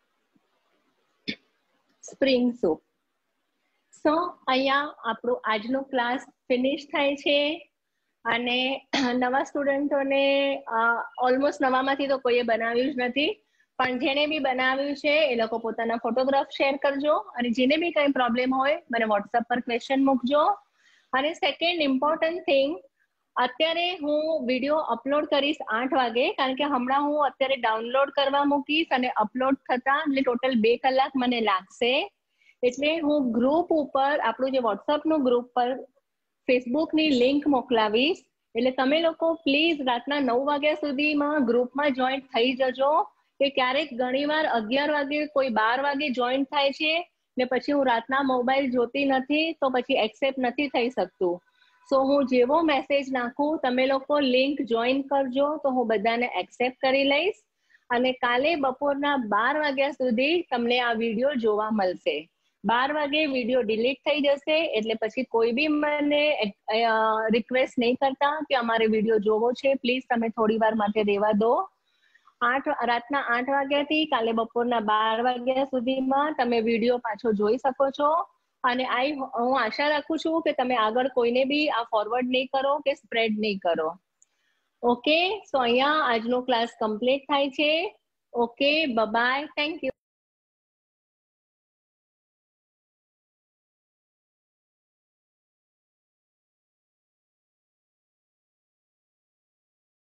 spring soup. So અહીંયા આપણો આજનો ક્લાસ ફિનિશ થાય છે. અને નવા સ્ટુડન્ટોને ઓલમોસ્ટ નવામાંથી તો કોઈએ બનાવ્યું જ નથી, પણ જેને બી બનાવ્યું છે એ લોકો પોતાના ફોટોગ્રાફ શેર કરજો. અને જેને બી કંઈ પ્રોબ્લેમ હોય મને વોટ્સઅપ પર ક્વેશ્ચન મૂકજો. અને સેકન્ડ ઇમ્પોર્ટન્ટ થિંગ, અત્યારે હું વિડીયો અપલોડ કરીશ આઠ વાગે, કારણ કે હમણાં હું અત્યારે ડાઉનલોડ કરવા મૂકીશ અને અપલોડ થતા એટલે ટોટલ બે કલાક મને લાગશે. એટલે હું ગ્રુપ ઉપર, આપણું જે વોટ્સઅપનું ગ્રુપ પર ફેસબુકની લિંક મોકલાવીશ. એટલે તમે લોકો પ્લીઝ રાતના નવ વાગ્યા સુધીમાં ગ્રુપમાં જોઈન્ટ થઈ જજો. કે ક્યારેક ઘણીવાર અગિયાર વાગે કોઈ બાર વાગે જોઈન્ટ થાય છે ને પછી હું રાતના મોબાઈલ જોતી નથી, તો પછી એક્સેપ્ટ નથી થઈ શકતું. સો હું જેવો મેસેજ નાખું તમે લોકો લિંક જોઈન કરજો, તો હું બધાને એક્સેપ્ટ કરી લઈશ. અને કાલે બપોરના બાર વાગ્યા સુધી તમને આ વિડીયો જોવા મળશે. બાર વાગે વિડીયો ડિલીટ થઈ જશે, એટલે પછી કોઈ બી મને રિક્વેસ્ટ નહીં કરતા કે અમારે વિડીયો જોવો છે, પ્લીઝ તમે થોડી વાર માટે રહેવા દો. આઠ રાતના આઠ વાગ્યાથી કાલે બપોરના બાર વાગ્યા સુધીમાં તમે વિડીયો પાછો જોઈ શકો છો. અને આઈ હું આશા રાખું છું કે તમે આગળ કોઈને બી આ ફોરવર્ડ નહીં કરો કે સ્પ્રેડ નહીં કરો. ઓકે, સો અહીંયા આજનો ક્લાસ કમ્પ્લીટ થાય છે. Okay, bye, thank you.